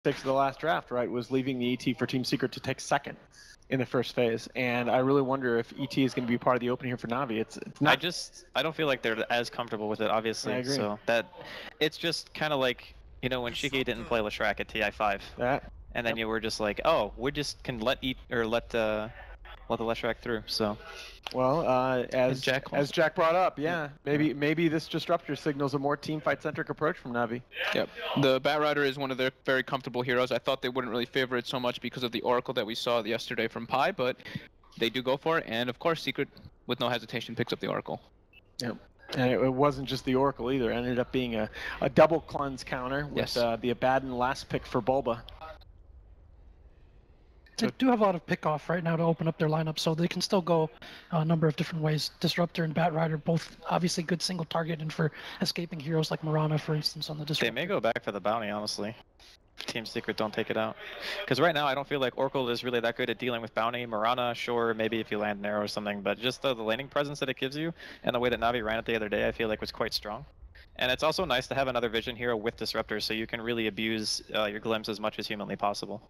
of the last draft, right, was leaving the ET for Team Secret to take second in the first phase, and I really wonder if ET is going to be part of the open here for Na'Vi. It's not. I don't feel like they're as comfortable with it, obviously. I agree. So that it's just kind of like, you know, when Shiki didn't play Leshrac at TI5, and then you were just like, oh, we just can let the Leshrac through. So, well, as Jack brought up, maybe this disruptor signals a more team fight centric approach from Na'Vi. Yep, the Batrider is one of their very comfortable heroes. I thought they wouldn't really favor it so much because of the Oracle that we saw yesterday from Pi, but they do go for it, and of course Secret, with no hesitation, picks up the Oracle. Yep. And it wasn't just the Oracle either. It ended up being a double cleanse counter with the Abaddon last pick for Bulba. They do have a lot of pickoff right now to open up their lineup, so they can still go a number of different ways. Disruptor and Batrider, both obviously good single target, and for escaping heroes like Mirana, for instance, on the Disruptor. They may go back for the bounty, honestly. Team Secret don't take it out. Because right now, I don't feel like Oracle is really that good at dealing with bounty. Mirana, sure, maybe if you land an arrow or something, but just the laning presence that it gives you, and the way that Na'Vi ran it the other day, I feel like was quite strong. And it's also nice to have another Vision hero with Disruptor, so you can really abuse your glimpse as much as humanly possible.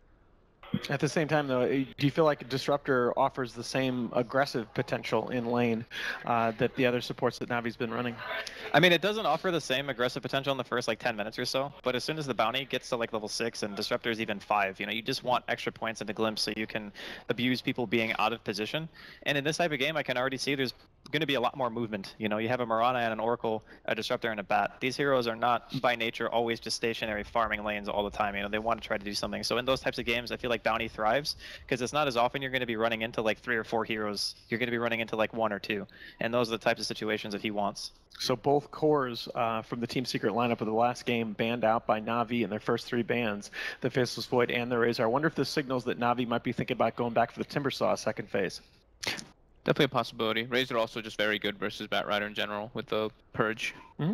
At the same time, though, do you feel like Disruptor offers the same aggressive potential in lane that the other supports that Navi's been running? I mean, it doesn't offer the same aggressive potential in the first like 10 minutes or so, but as soon as the bounty gets to like level 6 and Disruptor is even 5, you know, you just want extra points into Glimpse so you can abuse people being out of position. And in this type of game, I can already see there's going to be a lot more movement. You know, you have a Mirana and an Oracle, a Disruptor and a Bat. These heroes are not by nature always just stationary farming lanes all the time. You know, they want to try to do something. So in those types of games, I feel like bounty thrives because it's not as often you're going to be running into like 3 or 4 heroes. You're going to be running into like 1 or 2, and those are the types of situations that he wants. So both cores from the Team Secret lineup of the last game banned out by Na'Vi in their first 3 bans, the Faceless Void and the Razor. I wonder if this signals that Na'Vi might be thinking about going back for the Timbersaw second phase. Definitely a possibility. Razor also just very good versus Batrider in general with the Purge. Mm-hmm.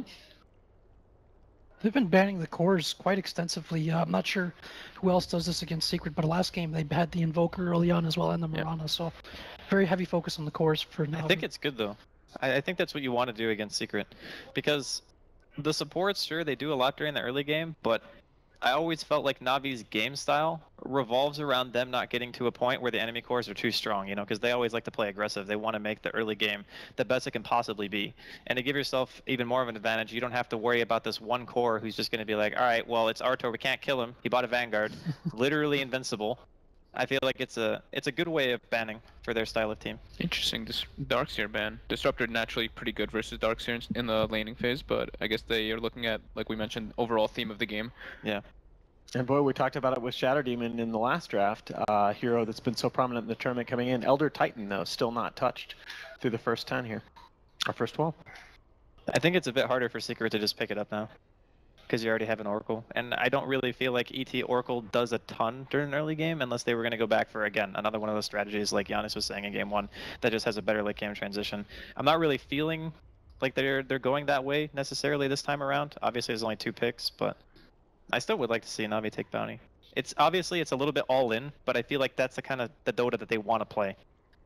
They've been banning the cores quite extensively. I'm not sure who else does this against Secret, but last game they had the Invoker early on as well and the Mirana, so very heavy focus on the cores for now. I think it's good though. I think that's what you want to do against Secret, because the supports, sure, they do a lot during the early game, but I always felt like Navi's game style revolves around them not getting to a point where the enemy cores are too strong, you know, because they always like to play aggressive. They want to make the early game the best it can possibly be. And to give yourself even more of an advantage, you don't have to worry about this one core who's just going to be like, all right, well, it's Artor, we can't kill him. He bought a Vanguard, literally invincible. I feel like it's a good way of banning for their style of team. Interesting, this Darkseer ban. Disruptor naturally pretty good versus Darkseer in the laning phase, but I guess they are looking at, like we mentioned, overall theme of the game. Yeah. And boy, we talked about it with Shadow Demon in the last draft, hero that's been so prominent in the tournament coming in. Elder Titan, though, still not touched through the first 10 here, or first 12. I think it's a bit harder for Secret to just pick it up now, because you already have an Oracle. And I don't really feel like ET Oracle does a ton during an early game unless they were going to go back for, again, another one of those strategies like Giannis was saying in game 1 that just has a better late game transition. I'm not really feeling like they're going that way necessarily this time around. Obviously there's only 2 picks, but I still would like to see Na'Vi take bounty. It's a little bit all in, but I feel like that's the kind of the Dota that they want to play.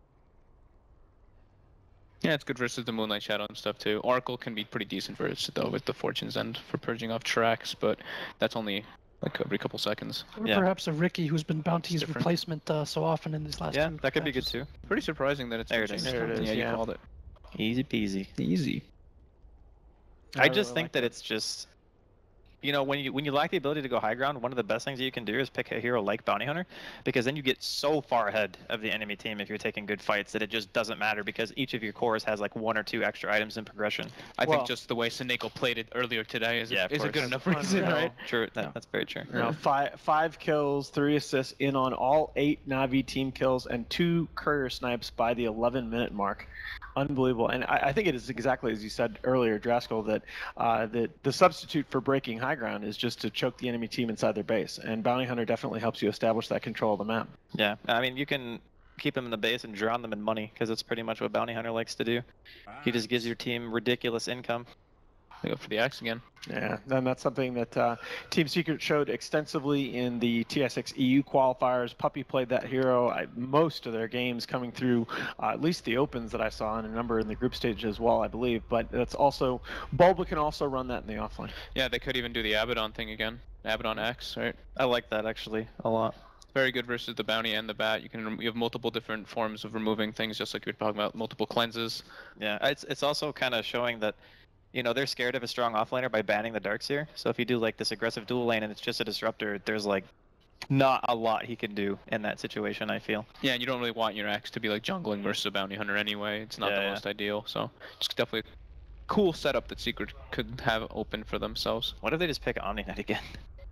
Yeah, it's good versus the Moonlight Shadow and stuff too. Oracle can be pretty decent versus though with the Fortune's End for purging off tracks, but that's only like every couple seconds. Or perhaps a Ricky who's been bounty's replacement so often in these last 2 that could be good too. Pretty surprising that it's there. It is. Yeah, you called it. Easy peasy. Easy. I just think that it's just, you know, when you lack the ability to go high ground, one of the best things that you can do is pick a hero like Bounty Hunter, because then you get so far ahead of the enemy team if you're taking good fights that it just doesn't matter, because each of your cores has like 1 or 2 extra items in progression. I think just the way Seneko played it earlier today is a good enough reason, right? True, that's very true. You know, 5 kills, 3 assists in on all 8 Na'Vi team kills, and 2 courier snipes by the 11-minute mark. Unbelievable. And I think it is exactly as you said earlier, Draskell, that the substitute for breaking high ground is just to choke the enemy team inside their base. And Bounty Hunter definitely helps you establish that control of the map. Yeah, I mean, you can keep them in the base and drown them in money, because that's pretty much what Bounty Hunter likes to do. He just gives your team ridiculous income. They go for the axe again. Yeah, and that's something that Team Secret showed extensively in the TSX EU qualifiers. Puppy played that hero most of their games coming through, at least the opens that I saw, and a number in the group stage as well, I believe. But that's also, Bulba can also run that in the offline. Yeah, they could even do the Abaddon thing again. Abaddon X, right? I like that actually a lot. Very good versus the bounty and the bat. You have multiple different forms of removing things, just like you were talking about, multiple cleanses. Yeah, it's also kind of showing that, you know, they're scared of a strong offlaner by banning the darks here. So if you do like this aggressive dual lane and it's just a disruptor, there's like not a lot he can do in that situation, I feel. Yeah, and you don't really want your axe to be like jungling versus a bounty hunter anyway. It's not the most ideal. So it's definitely a cool setup that Secret could have open for themselves. What if they just pick Omni-Knight again?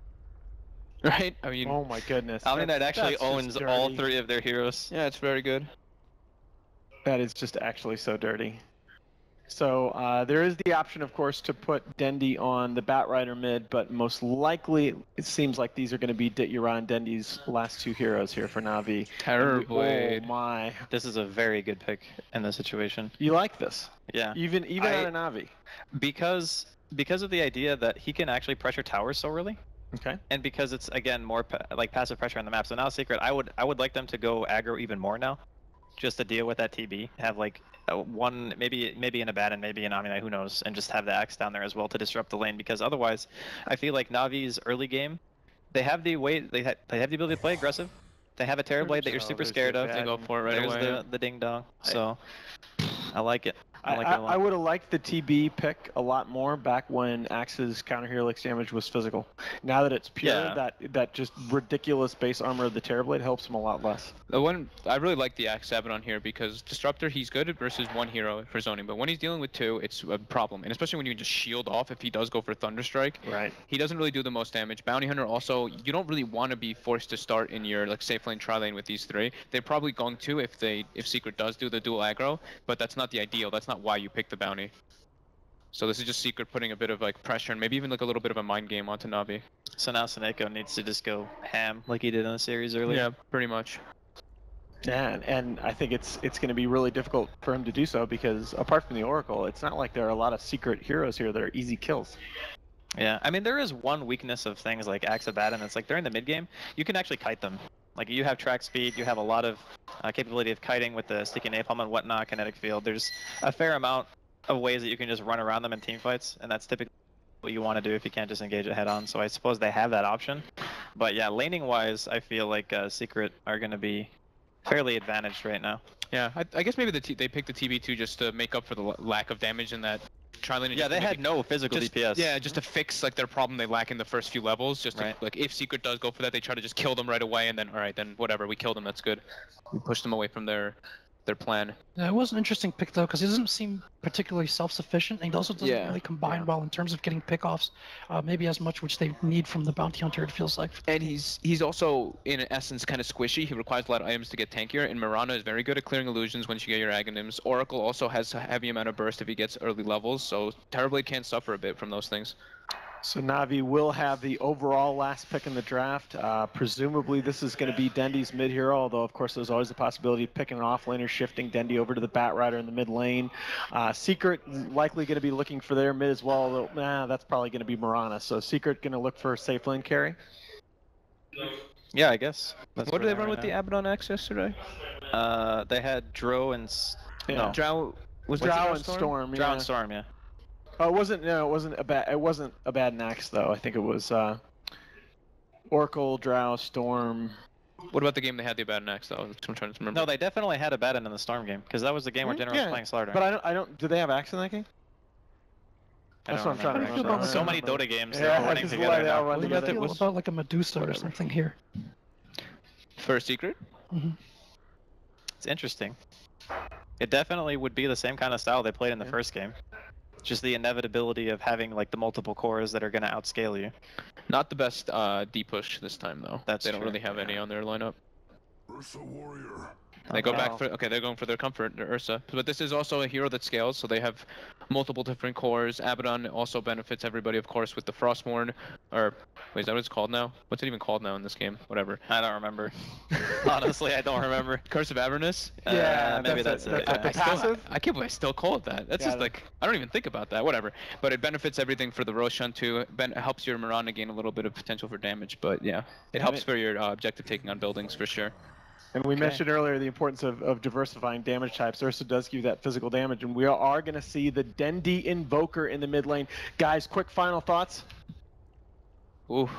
Right? I mean, Oh my goodness. Omni-Knight actually that's just owns all dirty. 3 of their heroes. yeah, it's very good. That is just actually so dirty. So there is the option, of course, to put Dendi on the Batrider mid, but most likely it seems like these are going to be Dityaran and Dendi's last 2 heroes here for Na'Vi. Terrorblade. Oh my. This is a very good pick in this situation. You like this? Yeah. Even on a Na'Vi? Because of the idea that he can actually pressure towers so early. Okay. And because it's again more like passive pressure on the map. So now Secret, I would like them to go aggro even more now, just to deal with that TB. Have like one maybe an Abaddon, maybe an Omni-Knight, who knows, and just have the axe down there as well to disrupt the lane. Because otherwise, I feel like Navi's early game, they have the ability to play aggressive. They have a Terrorblade that you're super scared of. They go for it right There's away. the ding dong. So I like it. I like it a lot. I would have liked the TB pick a lot more back when Axe's counter Helix damage was physical. Now that it's pure, Yeah. that just ridiculous base armor of the Terrorblade helps him a lot less. The one I really like the Axe Abaddon here because Disruptor, he's good at versus 1 hero for zoning, but when he's dealing with 2, it's a problem. And especially when you just shield off if he does go for Thunderstrike. Right. He doesn't really do the most damage. Bounty Hunter also, you don't really want to be forced to start in your like safe lane, tri lane with these 3. They're probably going to if Secret does do the dual aggro, but that's not the ideal. That's not why you pick the bounty. So this is just Secret putting a bit of like pressure and maybe even like a little bit of a mind game onto Na'Vi. So now Seneko needs to just go ham like he did in the series earlier. Yeah, pretty much. Yeah, and I think it's going to be really difficult for him to do so because apart from the Oracle, it's not like there are a lot of Secret heroes here that are easy kills. Yeah, I mean there is one weakness of things like Axe Abaddon. It's like during the mid game, you can actually kite them. Like you have track speed, you have a lot of capability of kiting with the sticky napalm and whatnot, kinetic field. There's a fair amount of ways that you can just run around them in team fights, and that's typically what you want to do if you can't just engage it head on. So I suppose they have that option. But yeah, laning wise, I feel like Secret are going to be fairly advantaged right now. Yeah, I guess maybe they picked the TB2 just to make up for the lack of damage in that tri-lane. Yeah, they had no physical DPS. Yeah, just to fix like their problem they lack in the first few levels. Just to, like if Secret does go for that, they try to just kill them right away, and then all right, then whatever, we killed them. That's good. We pushed them away from their plan. Yeah, it was an interesting pick though, because he doesn't seem particularly self-sufficient, and he also doesn't really combine well in terms of getting pickoffs, maybe as much which they need from the bounty hunter. It feels like. And he's also in essence kind of squishy. He requires a lot of items to get tankier. And Mirana is very good at clearing illusions once you get your Aghanims. Oracle also has a heavy amount of burst if he gets early levels, so Terrorblade can suffer a bit from those things. So Na'Vi will have the overall last pick in the draft. Presumably this is going to be Dendi's mid hero, although of course there's always the possibility of picking an offlaner, shifting Dendi over to the Batrider in the mid lane. Secret likely going to be looking for their mid as well, although that's probably going to be Mirana. So Secret going to look for a safe lane carry. Yeah, I guess. What did they run with the Abaddon X yesterday? They had Drow and Yeah. Drow was Drow and Storm. Drow Yeah. and Storm, yeah. Oh, it wasn't. No, it wasn't a bad. It wasn't a bad Nax though. I think it was Oracle, Drow, Storm. What about the game they had the Abaddon X though? I'm trying to remember. No, they definitely had Abaddon in the Storm game because that was the game where General was playing Slardar. But I don't. Do they have Axe in that game? That's what I'm trying to remember. remember. So many Dota games Yeah, that are running just together they all now. run What together. about like a Medusa or something here? For Secret? It's interesting. It definitely would be the same kind of style they played in the first game. Just the inevitability of having like the multiple cores that are going to outscale you. Not the best D push this time though. That's they don't true. really have any on their lineup. Ursa Warrior. They go back Wow. for they're going for their comfort, their Ursa. But this is also a hero that scales, so they have multiple different cores. Abaddon also benefits everybody, of course, with the Frostmourne, or wait, is that what it's called now? What's it even called now in this game? Whatever. I don't remember. Honestly, I don't remember. Curse of Avernus? Maybe that's it. The Yeah. passive? I can't believe I still call it that. That's Yeah, just like, I don't even think about that. Whatever. But it benefits everything for the Roshan too. Helps your Mirana gain a little bit of potential for damage. But yeah, it helps for your objective taking on buildings for sure. And we mentioned earlier the importance of diversifying damage types. Ursa does give you that physical damage, and we are going to see the Dendi Invoker in the mid lane. Guys, quick final thoughts? Ooh.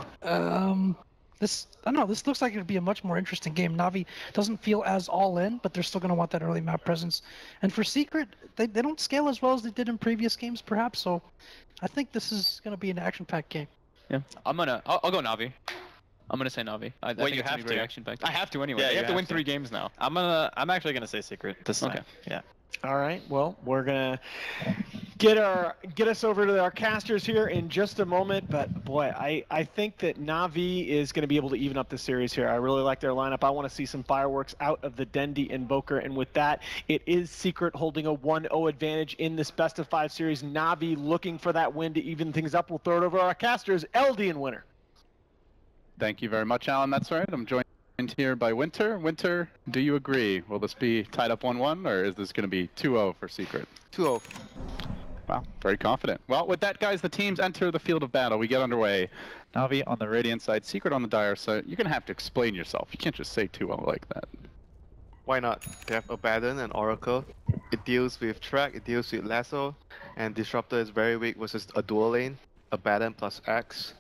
This I don't know. This looks like it'd be a much more interesting game. Na'Vi doesn't feel as all in, but they're still going to want that early map presence. And for Secret, they don't scale as well as they did in previous games, perhaps. So I think this is going to be an action-packed game. Yeah. I'll go Na'Vi. I'm gonna say Na'Vi. I think you it's have gonna be very to. action-packed. I have to anyway. Yeah, you you have to have win to. 3 games now. I'm actually gonna say Secret this time. Okay. Yeah. All right. Well, we're gonna get us over to our casters here in just a moment. But boy, I think that Na'Vi is going to be able to even up the series here. I really like their lineup. I want to see some fireworks out of the Dendi Invoker. And with that, it is Secret holding a 1-0 advantage in this best of 5 series. Na'Vi looking for that win to even things up. We'll throw it over to our casters. Eldian winner. Thank you very much, Alan. That's right. I'm joined here by Winter. Winter, do you agree? Will this be tied up 1-1, or is this going to be 2-0 for Secret? 2-0. Wow, very confident. Well, with that, guys, the teams enter the field of battle. We get underway. Na'Vi on the Radiant side, Secret on the Dire side. You're going to have to explain yourself. You can't just say 2-0 like that. Why not? They have Abaddon and Oracle. It deals with Track, it deals with Lasso, and Disruptor is very weak versus a dual lane. Abaddon plus Axe.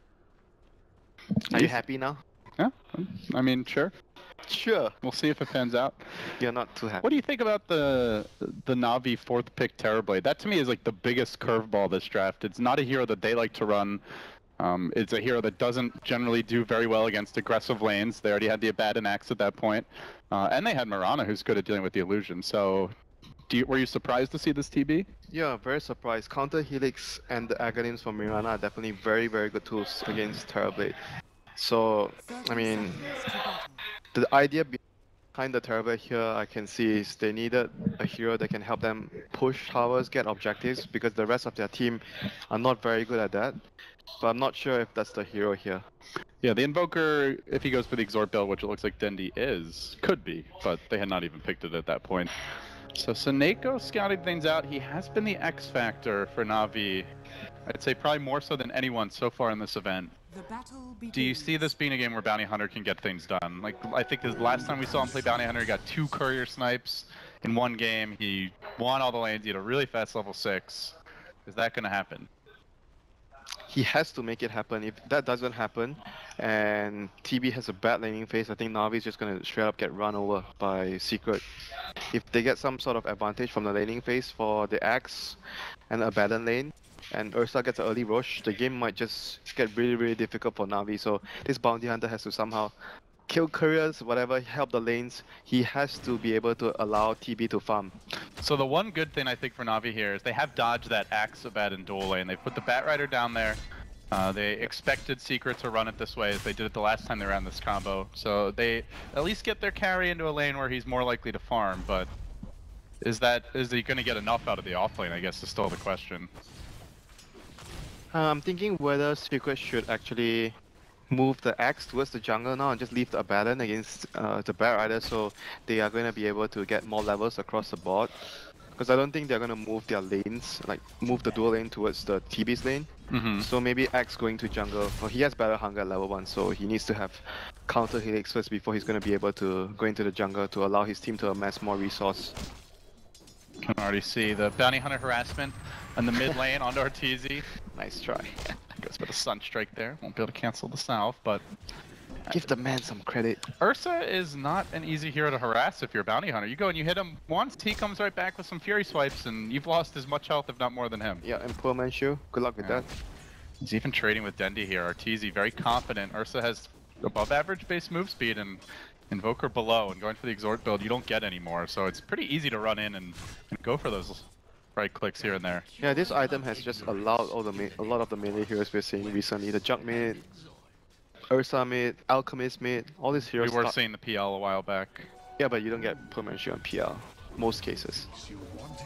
Are you happy now? Yeah, I mean, sure. Sure. We'll see if it pans out. You're not too happy. What do you think about the Na'Vi 4th pick Terrorblade? That to me is like the biggest curveball this draft. It's not a hero that they like to run. It's a hero that doesn't generally do very well against aggressive lanes. They already had the Abaddon Axe at that point. And they had Mirana, who's good at dealing with the illusion. So were you surprised to see this TB? Yeah, very surprised. Counter Helix and the Aghanim's from Mirana are definitely very, very good tools against Terrorblade. So, I mean, the idea behind the Terrorblade here, I can see is they needed a hero that can help them push towers, get objectives, because the rest of their team are not very good at that. But I'm not sure if that's the hero here. Yeah, the Invoker, if he goes for the Exort build, which it looks like Dendi is, could be, but they had not even picked it at that point. So Seneko scouting things out. He has been the X factor for Na'Vi. I'd say probably more so than anyone so far in this event. Do you see this being a game where Bounty Hunter can get things done? Like, I think the last time we saw him play Bounty Hunter, he got 2 courier snipes in one game. He won all the lanes. He had a really fast level 6. Is that going to happen? He has to make it happen. If that doesn't happen, and TB has a bad laning phase, I think Na'Vi is just going to straight up get run over by Secret. If they get some sort of advantage from the laning phase for the Axe and Abaddon lane, and Ursa gets an early rush, the game might just get really, really difficult for Na'Vi. So this Bounty Hunter has to somehow kill couriers, whatever, help the lanes. He has to be able to allow TB to farm. So the one good thing I think for Na'Vi here is they have dodged that Axe Abaddon dual lane. They put the Batrider down there. They expected Secret to run it this way as they did it the last time they ran this combo. So they at least get their carry into a lane where he's more likely to farm, but is he going to get enough out of the off lane, I guess, is still the question. I'm thinking whether Secret should actually move the Axe towards the jungle now and just leave the Abaddon against the Batrider, so they are going to be able to get more levels across the board. Because I don't think they're going to move their lanes, like move the dual lane towards the TB's lane. So maybe Axe going to jungle. Well, he has Battle Hunger at level 1, so he needs to have counter Helix first before he's going to be able to go into the jungle to allow his team to amass more resource. Can already see the Bounty Hunter harassment on the mid lane onto Arteezy. Nice try. Goes for the Sunstrike there. Won't be able to cancel the Salve, but Give the man some credit. Ursa is not an easy hero to harass if you're a Bounty Hunter. You go and you hit him once, he comes right back with some Fury Swipes, and you've lost as much health, if not more than him. Yeah, and poor Manchu. Good luck with that. He's even trading with Dendi here. Arteezy very confident. Ursa has above average base move speed and Invoker below, and going for the Exort build you don't get anymore, so it's pretty easy to run in and go for those right clicks here and there. Yeah, this item has just allowed a lot of the melee heroes we're seeing recently. The Jug mid, Ursa mid, Alchemist mid, all these heroes. We were seeing the PL a while back. Yeah, but you don't get Poor Manchu on PL, most cases.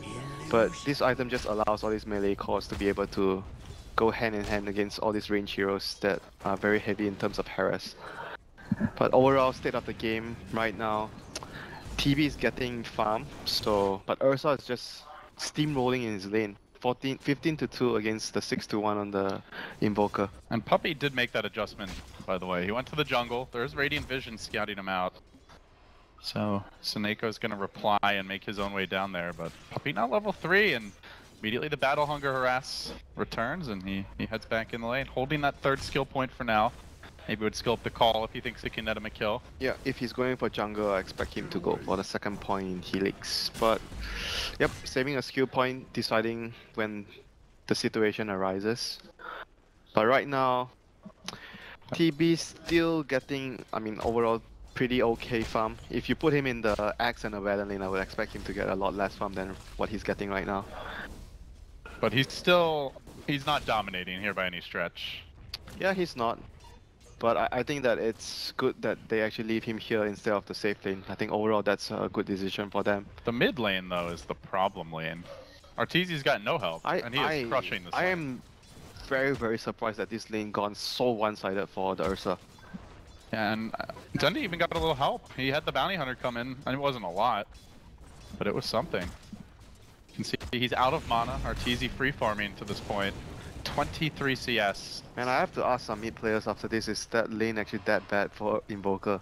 But this item just allows all these melee cores to be able to go hand in hand against all these range heroes that are very heavy in terms of harass. But overall state of the game right now, TB is getting farm, but Ursa is just steamrolling in his lane. 15-2 against the 6-1 on the Invoker. And Puppey did make that adjustment, by the way. He went to the jungle. There's Radiant Vision scouting him out. So Seneco's gonna reply and make his own way down there, but Puppey now level 3, and immediately the Battle Hunger Harass returns, and he heads back in the lane, holding that 3rd skill point for now. Maybe would skill up the call if he thinks he can net him a kill. Yeah, if he's going for jungle, I expect him to go for the 2nd point in Helix. But, yep, saving a skill point, deciding when the situation arises. But right now, TB still getting, overall pretty okay farm. If you put him in the Axe and the Venom lane, I would expect him to get a lot less farm than what he's getting right now. But he's not dominating here by any stretch. Yeah, he's not. But I think that it's good that they actually leave him here instead of the safe lane. I think overall that's a good decision for them. The mid lane, though, is the problem lane. Arteezy's got no help, and he is crushing this I lane. am very, very surprised that this lane gone so one-sided for the Ursa. Yeah, and Dundee even got a little help. He had the Bounty Hunter come in, and it wasn't a lot, but it was something. You can see he's out of mana. Arteezy free farming to this point. 23 CS. Man, I have to ask some mid players after this, is that lane actually that bad for Invoker?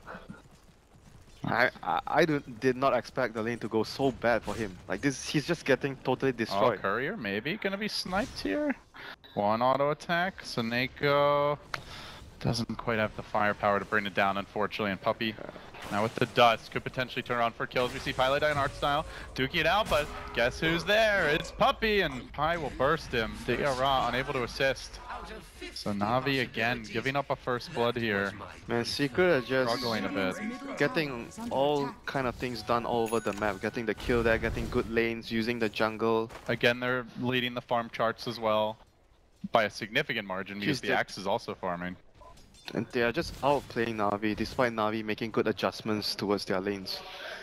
I did not expect the lane to go so bad for him. Like this, he's just getting totally destroyed. Oh, Courier maybe gonna be sniped here. One auto attack. Seneco doesn't quite have the firepower to bring it down, unfortunately. And Puppey, now with the dust, could potentially turn around for kills. We see Pilot and art style duking it out, but guess who's there? It's Puppey, and Pi will burst him. Ra unable to assist. So Na'Vi again giving up a first blood here. Man, Secret are just Struggling a bit. getting all kind of things done all over the map. Getting the kill there, getting good lanes, using the jungle. Again, they're leading the farm charts as well by a significant margin because the Axe is also farming. And they are just outplaying Na'Vi, despite Na'Vi making good adjustments towards their lanes.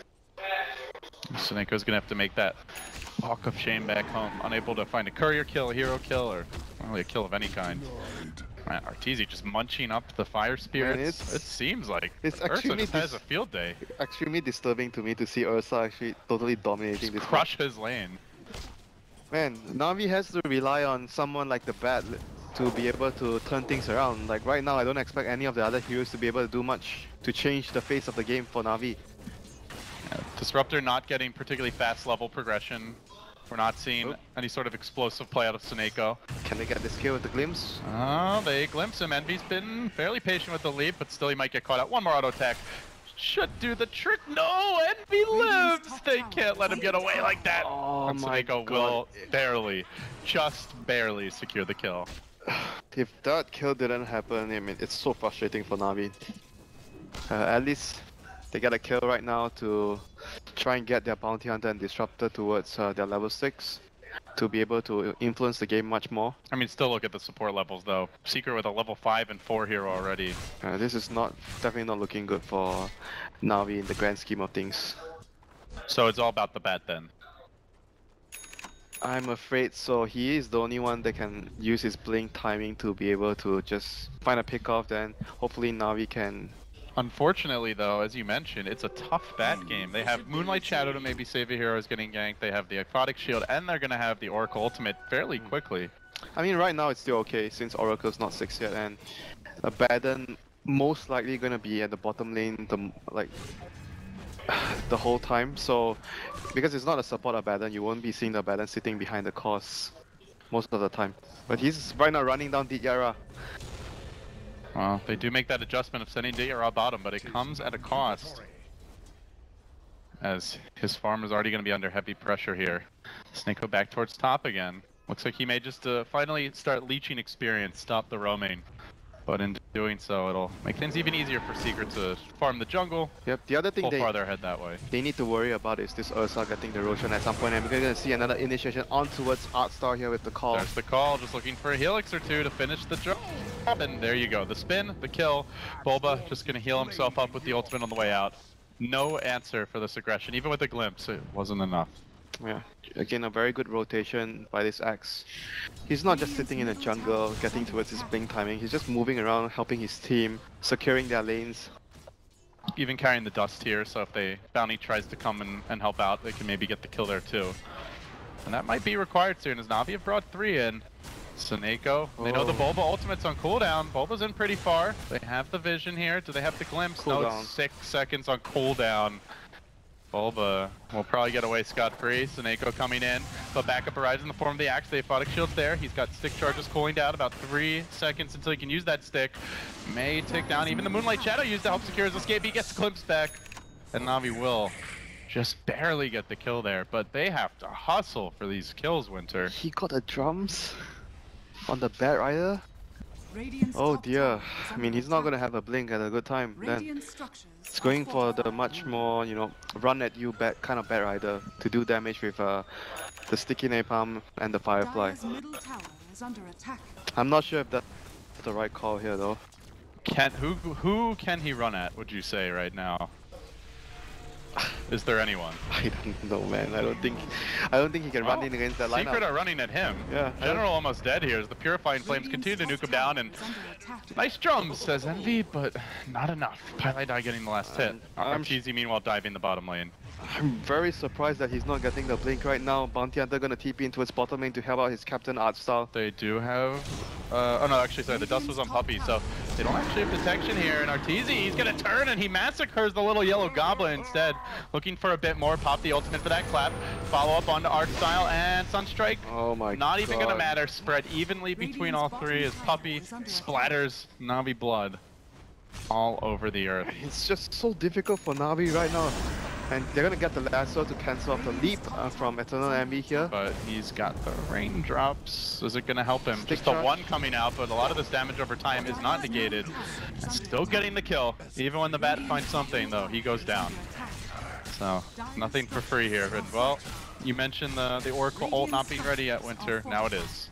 Seneco's gonna have to make that walk of shame back home. Unable to find a courier kill, a hero kill, or really a kill of any kind. Man, Arteezy just munching up the fire spirits. It seems like Ursa just has a field day. Extremely disturbing to me to see Ursa actually totally dominating this crush his lane. Man, Na'Vi has to rely on someone like the Bat to be able to turn things around. Like right now, I don't expect any of the other heroes to be able to do much to change the face of the game for Na'Vi. Disruptor not getting particularly fast level progression. We're not seeing any sort of explosive play out of Seneco. Can they get this kill with the glimpse? Oh, they glimpse him. Envy's been fairly patient with the leap, but still he might get caught out. One more auto attack. Should do the trick. No, Envy lives! They can't let him get away like that. Oh and Seneco will just barely secure the kill. If that kill didn't happen, I mean, it's so frustrating for Na'Vi. At least they get a kill right now to try and get their Bounty Hunter and Disruptor towards their level 6 to be able to influence the game much more. I mean, still look at the support levels though. Secret with a level 5 and 4 hero already. This is definitely not looking good for Na'Vi in the grand scheme of things. So it's all about the Bat then? I'm afraid so. He is the only one that can use his blink timing to be able to just find a pick off, then hopefully Na'Vi can... Unfortunately though, as you mentioned, it's a tough Bat game. They have Moonlight Shadow to maybe save a hero is getting ganked, they have the Aquatic Shield, and they're gonna have the Oracle Ultimate fairly quickly. I mean, right now it's still okay since Oracle's not 6 yet, and Abaddon most likely gonna be at the bottom lane the whole time. So because it's not a support Abaddon, you won't be seeing the Abaddon sitting behind the course most of the time. But he's right now running down Didyara. Well, they do make that adjustment of sending Didyara bottom, but it comes at a cost. As his farm is already going to be under heavy pressure here. Seneco back towards top again. Looks like he may just finally start leeching experience, stop the roaming. But in doing so, it'll make things even easier for Secret to farm the jungle. Yep, the other thing pull farther ahead that way. They need to worry about is this Ursa getting the Roshan at some point, and we're going to see another initiation on towards Artstar here with the call. There's the call, just looking for a Helix or two to finish the job. And there you go, the spin, the kill. Bulba just going to heal himself up with the ultimate on the way out. No answer for this aggression, even with a glimpse, it wasn't enough. Yeah, again, a very good rotation by this Axe. He's not just sitting in a jungle, getting towards his blink timing. He's just moving around, helping his team, securing their lanes. Even carrying the dust here, so if they Bounty tries to come and help out, they can maybe get the kill there too. And that might be required soon, as Na'Vi have brought 3 in. Seneko, they know the Bulba ultimate's on cooldown. Bulba's in pretty far. They have the vision here. Do they have the glimpse? No, it's 6 seconds on cooldown. Bulba will probably get away scot-free. Seneko coming in, but backup arrives in the form of the Axe. The Aphotic Shield's there. He's got stick charges cooling down, about 3 seconds until he can use that stick. May tick down. Even the Moonlight Shadow used to help secure his escape. He gets the glimpse back, and Na'Vi will just barely get the kill there, but they have to hustle for these kills, Winter. He got the drums on the Bat Rider. Oh dear. I mean, he's not gonna have a blink at a good time then. It's going for the much more, you know, run at you bat kind of Bat Rider to do damage with the sticky napalm and the Firefly. I'm not sure if that's the right call here though. Who can he run at, would you say, right now? Is there anyone? I don't know, man. I don't think he can run in against that lineup. Secret are running at him. Yeah. General almost dead here as the Purifying Flames continue to nuke him down, and nice drums, says Envy, but not enough. Pylai getting the last hit. Arteezy meanwhile diving the bottom lane. I'm very surprised that he's not getting the blink right now. Bounty Hunter gonna TP into his bottom lane to help out his Captain Art style. They do have... oh no, actually, sorry, the dust was on Puppey, so they don't actually have detection here. And Arteezy, he's gonna turn and he massacres the little yellow goblin instead. Looking for a bit more, pop the ultimate for that clap. Follow up onto Art style and Sunstrike. Oh my god. Not even gonna matter. Spread evenly between all 3 as Puppey splatters Na'Vi blood all over the earth. It's just so difficult for Na'Vi right now. And they're gonna get the lasso to cancel off the leap from Eternal Envy here. But he's got the raindrops. Is it gonna help him? Stick Just the charge. 1 coming out, but a lot of this damage over time is not negated. Still getting the kill. Even when the bat finds something though, he goes down. So, nothing for free here. But, well, you mentioned the Oracle ult not being ready yet, Winter. Now it is.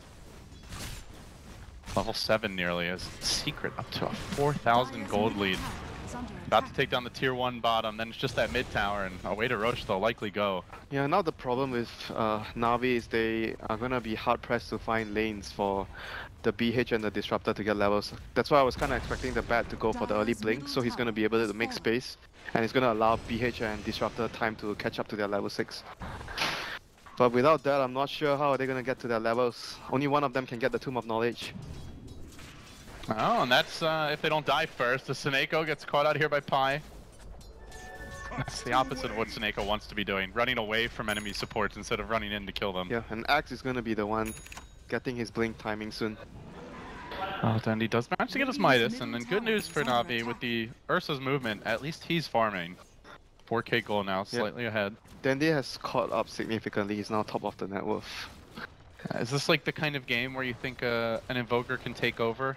Level 7 nearly is Secret up to a 4,000 gold lead. About to take down the tier 1 bottom, then it's just that mid tower, and away to Roche they'll likely go. Yeah, now the problem with Na'Vi is they are gonna be hard pressed to find lanes for the BH and the Disruptor to get levels. That's why I was kind of expecting the Bat to go for the early blink, so he's gonna be able to make space, and it's gonna allow BH and Disruptor time to catch up to their level 6. But without that, I'm not sure how they're gonna get to their levels. Only one of them can get the Tomb of Knowledge. Oh, and that's if they don't die first. The Seneko gets caught out here by Pi. That's the opposite of what Seneko wants to be doing, running away from enemy supports instead of running in to kill them. Yeah, and Axe is gonna be the one getting his blink timing soon. Oh, Dandy does manage to get his Midas, and then good news for Na'Vi with the Ursa's movement, at least he's farming. 4k gold now, slightly ahead. Dandy has caught up significantly, he's now top of the net worth. Is this like the kind of game where you think an Invoker can take over?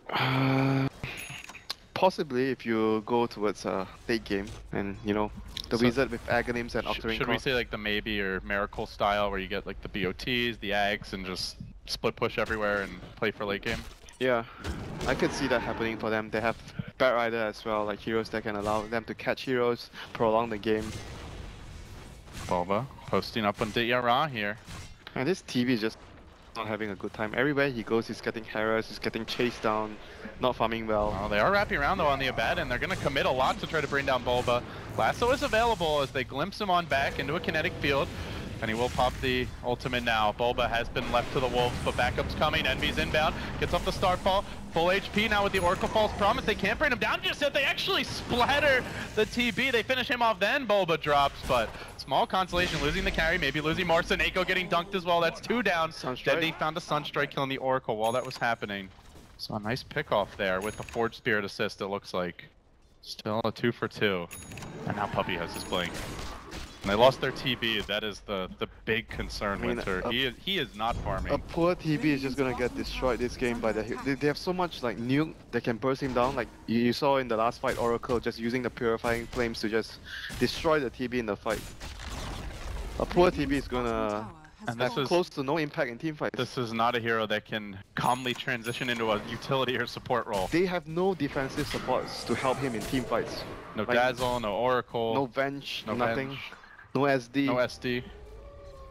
Possibly if you go towards a late game and, you know, the Wizard with Aghanims and Octarine. Should we say like the Maybe or Miracle style where you get like the BOTs, the Ags, and just split push everywhere and play for late game? Yeah, I could see that happening for them. They have Bat Rider as well, like heroes that can allow them to catch heroes, prolong the game. Bulba posting up on Diyara here. And this TV is just not having a good time. Everywhere he goes, he's getting harassed, he's getting chased down, not farming well. Well, they are wrapping around though on the Abad, and they're going to commit a lot to try to bring down Bulba. Lasso is available as they glimpse him on back into a kinetic field, and he will pop the ultimate now. Bulba has been left to the wolves, but backup's coming. Envy's inbound, gets off the Starfall, full HP now with the Oracle False Promise. They can't bring him down just yet. They actually splatter the TB. They finish him off, then Bulba drops, but small consolation, losing the carry, maybe losing more. Seneko getting dunked as well. That's 2 down. Deadly found a Sunstrike killing the Oracle while that was happening. So a nice pick off there with the Forge Spirit assist, it looks like. Still a 2 for 2. And now Puppey has his blink. And they lost their TB. That is the big concern, Winter. He is not farming. A poor TB is just gonna get destroyed this game by they have so much like nuke that can burst him down. Like you saw in the last fight, Oracle just using the Purifying Flames to just destroy the TB in the fight. A poor TB is gonna have close to no impact in team fights. This is not a hero that can calmly transition into a utility or support role. They have no defensive supports to help him in team fights. No like, Dazzle, no Oracle. No Venge, no nothing. Venge. No SD. No SD.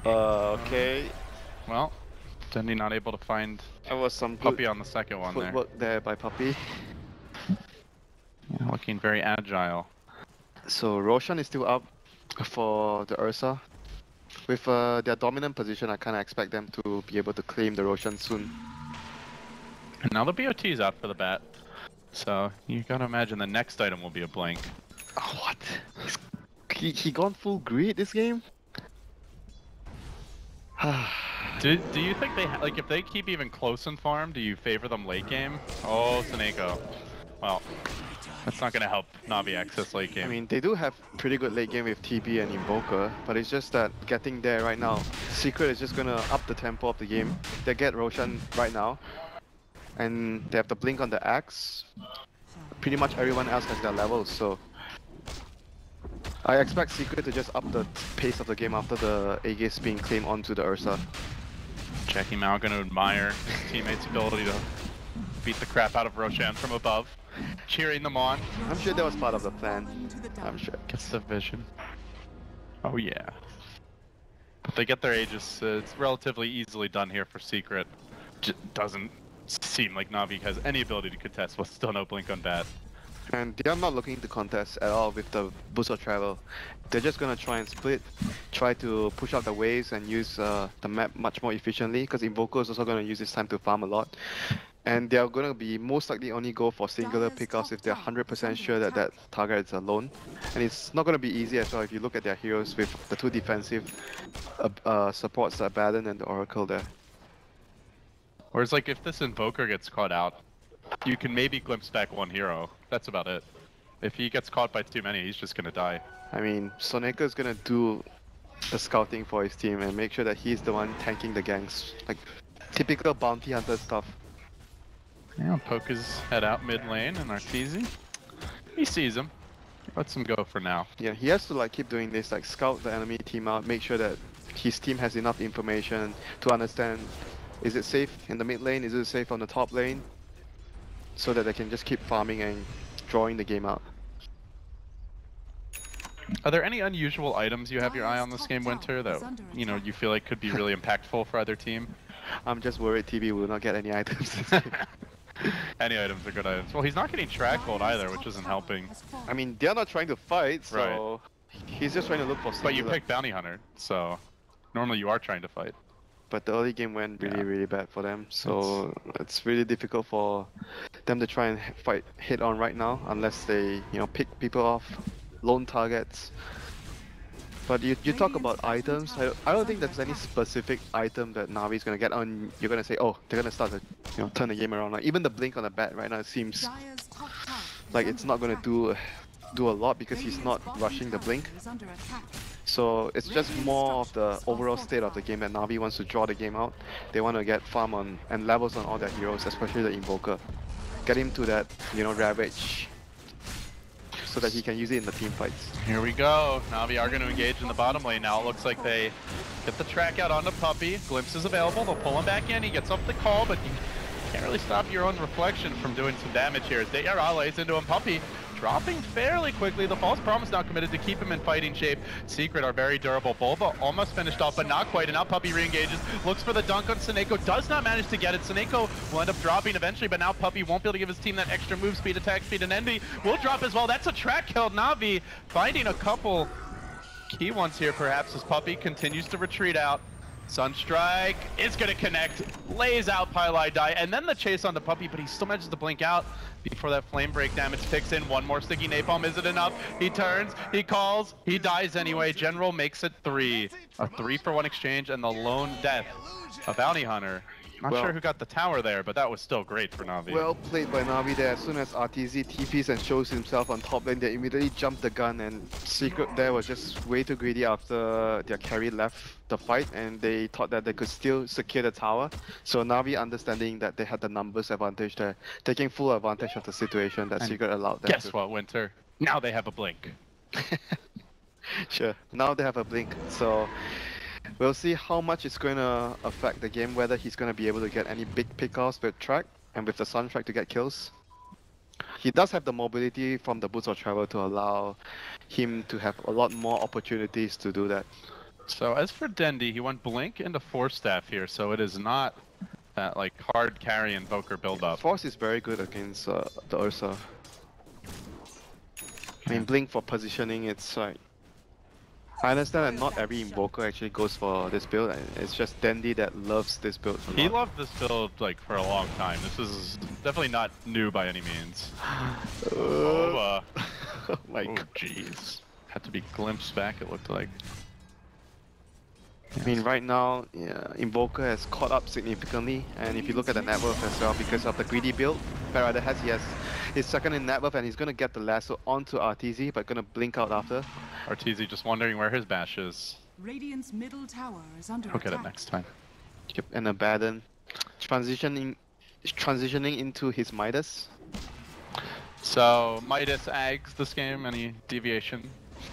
Okay. Well, Dendi not able to find That was some good Puppey on the second one there. footwork there by Puppey. Yeah, looking very agile. So Roshan is still up for the Ursa. With their dominant position, I kind of expect them to be able to claim the Roshan soon. And now the BOT is out for the bat. So you gotta imagine the next item will be a blink. Oh, what? He gone full greed this game? Do you think they like if they keep even close in farm? Do you favor them late game? Oh, Seneko. Well, that's not gonna help Navi access late game. I mean, they do have pretty good late game with TB and Invoker, but it's just that getting there right now, Secret is just gonna up the tempo of the game. They get Roshan right now, and they have the blink on the axe. Pretty much everyone else has their levels, so I expect Secret to just up the pace of the game after the Aegis being claimed onto the Ursa. Jackie Mao gonna admire his teammates' ability to beat the crap out of Roshan from above, cheering them on. I'm sure that was part of the plan. I'm sure. Gets the vision. Oh yeah. But they get their Aegis. It's relatively easily done here for Secret. Doesn't seem like Navi has any ability to contest with still no blink on bat. And they are not looking to contest at all with the boost of travel. They're just gonna try and split, try to push out the waves and use the map much more efficiently, because Invoker is also gonna use this time to farm a lot. And they're gonna be most likely only go for singular pickoffs if they're 100% sure that that target is alone. And it's not gonna be easy as well if you look at their heroes with the two defensive supports, the Abaddon and the Oracle there. Whereas like if this Invoker gets caught out, you can maybe glimpse back one hero. That's about it. If he gets caught by too many, he's just gonna die. I mean, Soneka is gonna do the scouting for his team and make sure that he's the one tanking the ganks. Like, typical bounty hunter stuff. Yeah, Poke's head out mid lane and Arteezy. He sees him. Lets him go for now. Yeah, he has to like keep doing this, like scout the enemy team out, make sure that his team has enough information to understand, is it safe in the mid lane, is it safe on the top lane? So that they can just keep farming and drawing the game out. Are there any unusual items you have your eye on this game, Winter, that you feel like could be really impactful for either team? I'm just worried TB will not get any items. Any items are good items. Well, he's not getting track gold either, which isn't helping. I mean, they're not trying to fight, so he's just trying to look for singular. But you picked Bounty Hunter, so normally you are trying to fight. But the early game went really bad for them, so it's really difficult for them to try and fight head on right now, unless they, pick people off, lone targets. But you talk about items, I don't think there's any specific item that Navi's gonna get on. You're gonna say, oh, they're gonna start to turn the game around. Like even the blink on the bat right now, it seems like it's not gonna do a lot because he's not rushing the blink. So it's just more of the overall state of the game that Navi wants to draw the game out. They want to get farm on and levels on all their heroes, especially the Invoker. Get him to that, Ravage, so that he can use it in the team fights. Here we go. Navi are going to engage in the bottom lane now. It looks like they get the track out onto Puppey. Glimpse is available. They'll pull him back in. He gets off the call, but you can't really stop your own reflection from doing some damage here. They are allies into him. Puppey dropping fairly quickly. The False Promise now committed to keep him in fighting shape. Secret are very durable. Bulba almost finished off, but not quite. And now Puppey re-engages. Looks for the dunk on Seneko. Does not manage to get it. Seneko will end up dropping eventually, but now Puppey won't be able to give his team that extra move speed, attack speed, and Envy will drop as well. That's a track kill. Navi finding a couple key ones here, perhaps, as Puppey continues to retreat out. Sunstrike is going to connect, lays out Pylai die, and then the chase on the Puppey, but he still manages to blink out before that flame break damage kicks in. One more sticky napalm, is it enough? He turns, he calls, he dies anyway. General makes it 3. A 3-for-1 exchange and the lone death of Bounty Hunter. Not sure who got the tower there, but that was still great for Navi. Well played by Navi there. As soon as Arteezy TPs and shows himself on top lane, they immediately jumped the gun, and Secret there was just way too greedy after their carry left the fight, and they thought that they could still secure the tower. So Navi, understanding that they had the numbers advantage there, taking full advantage of the situation that Secret allowed them. Guess what, Winter? Now they have a blink. Sure. Now they have a blink. So we'll see how much it's going to affect the game, whether he's going to be able to get any big pickoffs with track and with the Sunstrike to get kills. He does have the mobility from the Boots of Travel to allow him to have a lot more opportunities to do that. So as for Dendi, he went Blink into Force Staff here, so it is not that like hard carry Invoker build-up. Force is very good against the Ursa. I mean, Blink for positioning, it's like... I understand that not every Invoker actually goes for this build, and it's just Dendi that loves this build a lot. He loved this build like for a long time. This is definitely not new by any means. Oh my Oh god. jeez. Had to be glimpsed back, it looked like. I mean, right now, yeah, Invoker has caught up significantly, and if you look at the net worth as well, because of the greedy build, Batrider has his second in net worth, and he's gonna get the lasso onto RTZ, but gonna blink out after. RTZ just wondering where his bash is. Radiant's middle tower is under He'll get attack. it next time. Yep, and Abaddon transitioning into his Midas. So Midas Ags this game, any deviation?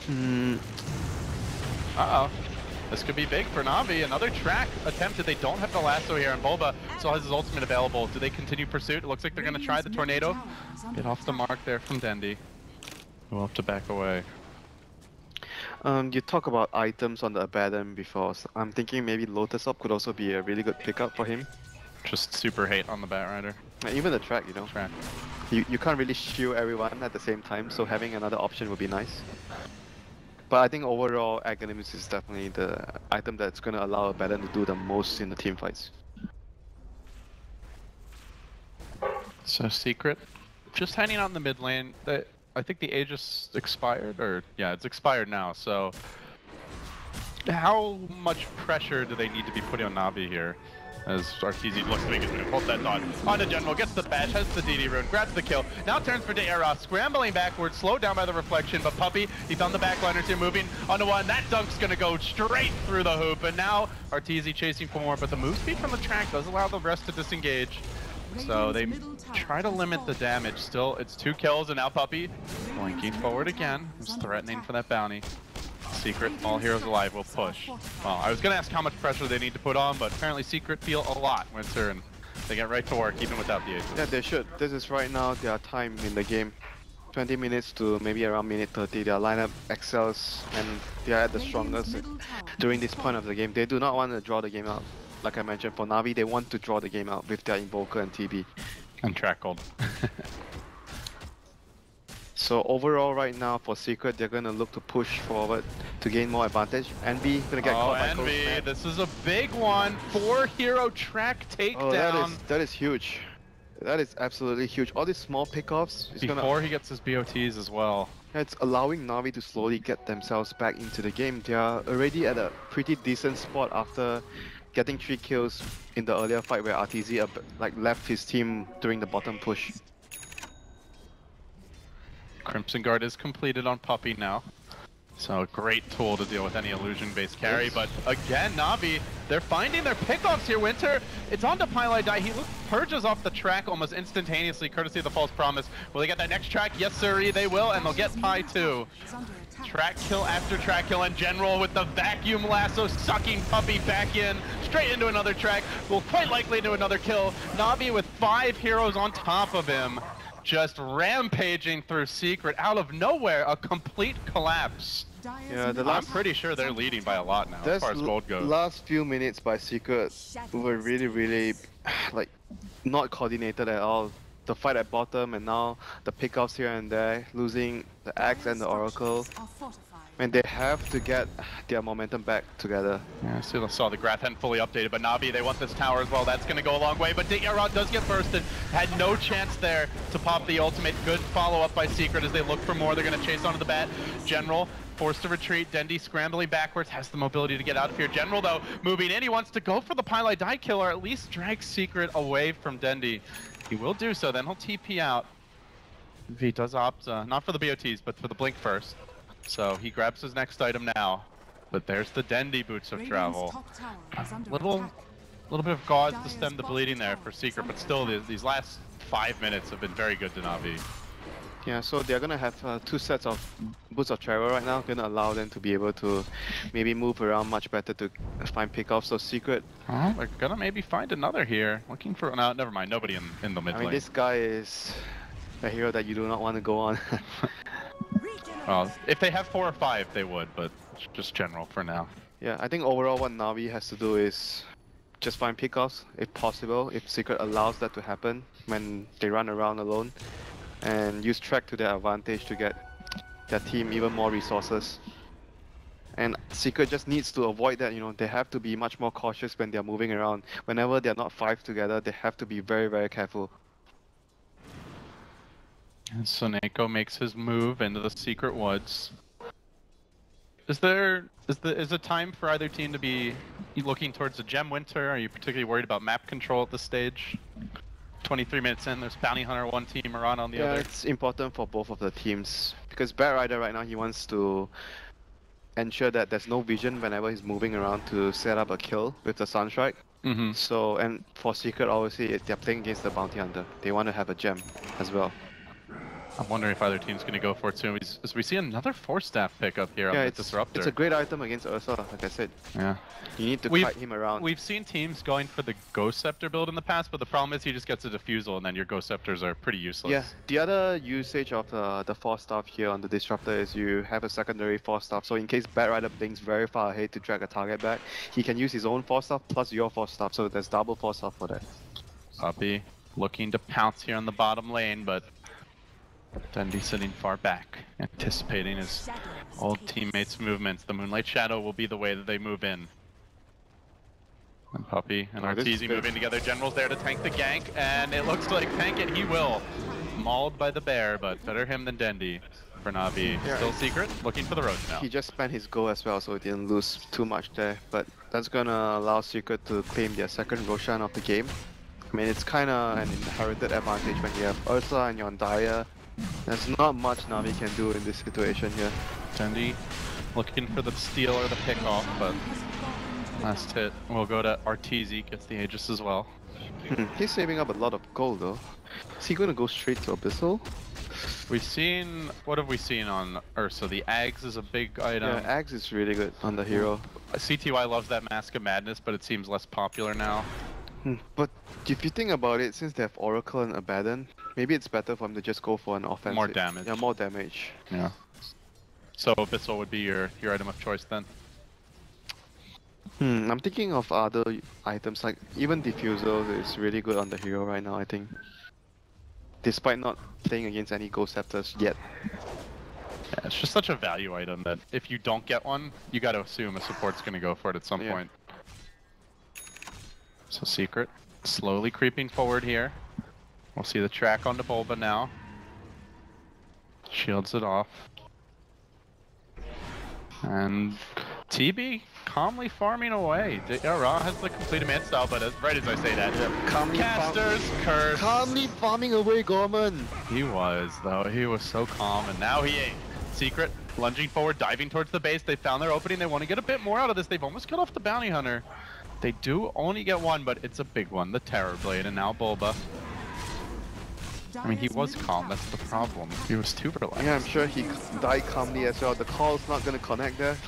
Uh-oh. This could be big for Na'Vi. Another track attempted. They don't have the lasso here, and Bulba still has his ultimate available. Do they continue pursuit? It looks like they're going to try the tornado. Get off the mark there from Dendi. We'll have to back away. You talk about items on the Abaddon before, so I'm thinking maybe Lotus Up could also be a really good pickup for him. Just super hate on the Batrider. And even the track, you know. Track. You can't really shield everyone at the same time, so having another option would be nice. But I think overall, Aghanimus is definitely the item that's going to allow Abaddon to do the most in the team fights. So Secret, just hanging out in the mid lane. I think the Aegis expired, or yeah, it's expired now. So how much pressure do they need to be putting on Na'Vi here? As RTZ looks to make his move, hold that dot. On to General, gets the bash, has the DD rune, grabs the kill. Now turns for De'Ara, scrambling backwards, slowed down by the reflection, but Puppey, he's on the backliners here, moving onto one. That dunk's gonna go straight through the hoop, and now RTZ chasing for more, but the move speed from the track does allow the rest to disengage. So they try to limit the damage. Still, it's 2 kills, and now Puppey blinking forward again. He's threatening for that bounty. Secret, all heroes alive will push. Well, I was gonna ask how much pressure they need to put on, but apparently Secret feel a lot, Winter, and they get right to work even without the Aegis. Yeah, they should. This is right now their time in the game. 20 minutes to maybe around minute 30. Their lineup excels, and they are at the strongest during this point of the game. They do not want to draw the game out. Like I mentioned, for Na'Vi, they want to draw the game out with their Invoker and TB. And track gold. So overall right now for Secret, they're going to look to push forward to gain more advantage. Envy going to get caught by Ghost Envy, Man. this is a big one. 4-hero track takedown. Oh, that is huge. That is absolutely huge. All these small pickoffs is Before he gets his BOTs as well. it's allowing Na'Vi to slowly get themselves back into the game. They are already at a pretty decent spot after getting 3 kills in the earlier fight where RTZ like left his team during the bottom push. Crimson Guard is completed on Puppey now. So a great tool to deal with any illusion-based carry, but again, Na'Vi, they're finding their pickoffs here, Winter. It's on to Pieliedie. He purges off the track almost instantaneously, courtesy of the False Promise. Will they get that next track? Yes, sir, they will, and they'll get Pi too. Track kill after track kill, and General with the vacuum lasso sucking Puppey back in, straight into another track. Will quite likely do another kill. Na'Vi with 5 heroes on top of him. Just rampaging through Secret out of nowhere, a complete collapse. Yeah, I'm pretty sure they're leading by a lot now as far as gold goes. Last few minutes by Secret were really like not coordinated at all. The fight at bottom and now the pickoffs here and there, losing the Axe and the Oracle. And they have to get their momentum back together. Yeah, still saw the Grathen fully updated, but Na'Vi, they want this tower as well. That's going to go a long way, but De'Ara does get bursted. Had no chance there to pop the ultimate. Good follow-up by Secret as they look for more. They're going to chase onto the bat. General forced to retreat. Dendi scrambling backwards, has the mobility to get out of here. General, though, moving in. He wants to go for the Pieliedie kill, or at least drag Secret away from Dendi. He will do so, then he'll TP out. V does opt, not for the BOTs, but for the Blink first. So he grabs his next item now, but there's the Dendi Boots of Travel. Little bit of gauze to stem the bleeding there for Secret, but still these last 5 minutes have been very good to Na'Vi. Yeah, so they're gonna have 2 sets of Boots of Travel right now, gonna allow them to be able to maybe move around much better to find pickoffs. So Secret, They're gonna maybe find another here. Looking for, no, never mind, nobody in the mid I lane. mean this guy is a hero that you do not want to go on. Well, if they have 4 or 5, they would, but just General for now. Yeah, I think overall what Na'Vi has to do is just find pickoffs if possible, if Secret allows that to happen when they run around alone, and use track to their advantage to get their team even more resources. And Secret just needs to avoid that, you know, they have to be much more cautious when they're moving around. Whenever they're not 5 together, they have to be very, very careful. And Soneko makes his move into the secret woods. Is it time for either team to be looking towards the gem winter? Are you particularly worried about map control at this stage? 23 minutes in, there's Bounty Hunter one team, Mirana on the Yeah, other. it's important for both of the teams because Batrider right now he wants to ensure that there's no vision whenever he's moving around to set up a kill with the Sunstrike. Mm-hmm. So, and for Secret, obviously, they're playing against the Bounty Hunter. They want to have a gem as well. I'm wondering if either team's going to go for it soon. As we see another Force Staff pickup here on the Disruptor. It's a great item against Ursa, like I said. Yeah. You need to kite him around. We've seen teams going for the Ghost Scepter build in the past, but the problem is he just gets a Diffusal and then your Ghost Scepters are pretty useless. Yeah, the other usage of the Force Staff here on the Disruptor is you have a secondary Force Staff. So in case Batrider blinks very far ahead to drag a target back, he can use his own Force Staff plus your Force Staff, so there's double Force Staff for that. Puppey looking to pounce here on the bottom lane, but Dendi sitting far back, anticipating his old teammates' movements. The Moonlight Shadow will be the way that they move in. And Puppey and Arteezy moving together. General's there to tank the gank, and it looks like tank it he will. Mauled by the bear, but better him than Dendi for Na'Vi. Yeah. Still secret, looking for the roach now. He just spent his go as well, so he didn't lose too much there. But that's gonna allow Secret to claim their second Roshan of the game. I mean, it's kinda an inherited advantage when you have Ursa and you're on Dire. There's not much Na'Vi can do in this situation here. Dendi looking for the steal or the pick off, but last hit will go to Arteezy, gets the Aegis as well. He's saving up a lot of gold though. Is he gonna go straight to Abyssal? We've seen, what have we seen on Ursa? The Ags is a big item. Yeah, Ags is really good on the hero. CTY loves that Mask of Madness, but it seems less popular now. But if you think about it, since they have Oracle and Abaddon, maybe it's better for them to just go for an offensive. More damage. Yeah, more damage. Yeah. So Abyssal would be your item of choice then? I'm thinking of other items, like even Diffusal is really good on the hero right now, I think. Despite not playing against any Ghost Scepters yet. Yeah, it's just such a value item that if you don't get one, you gotta assume a support's gonna go for it at some point. So Secret, slowly creeping forward here. We'll see the track onto Bulba now. Shields it off. And TB calmly farming away. Ra has the complete man style, but right as I say that, casters, curse. Calmly farming away, Gorman. He was, though. He was so calm, and now he ain't. Secret, lunging forward, diving towards the base. They found their opening. They want to get a bit more out of this. They've almost cut off the Bounty Hunter. They do only get one, but it's a big one. The Terror Blade, and now Bulba. I mean, he was calm. That's the problem. He was too relaxed. Yeah, I'm sure he died calmly as well. The call's not gonna connect there.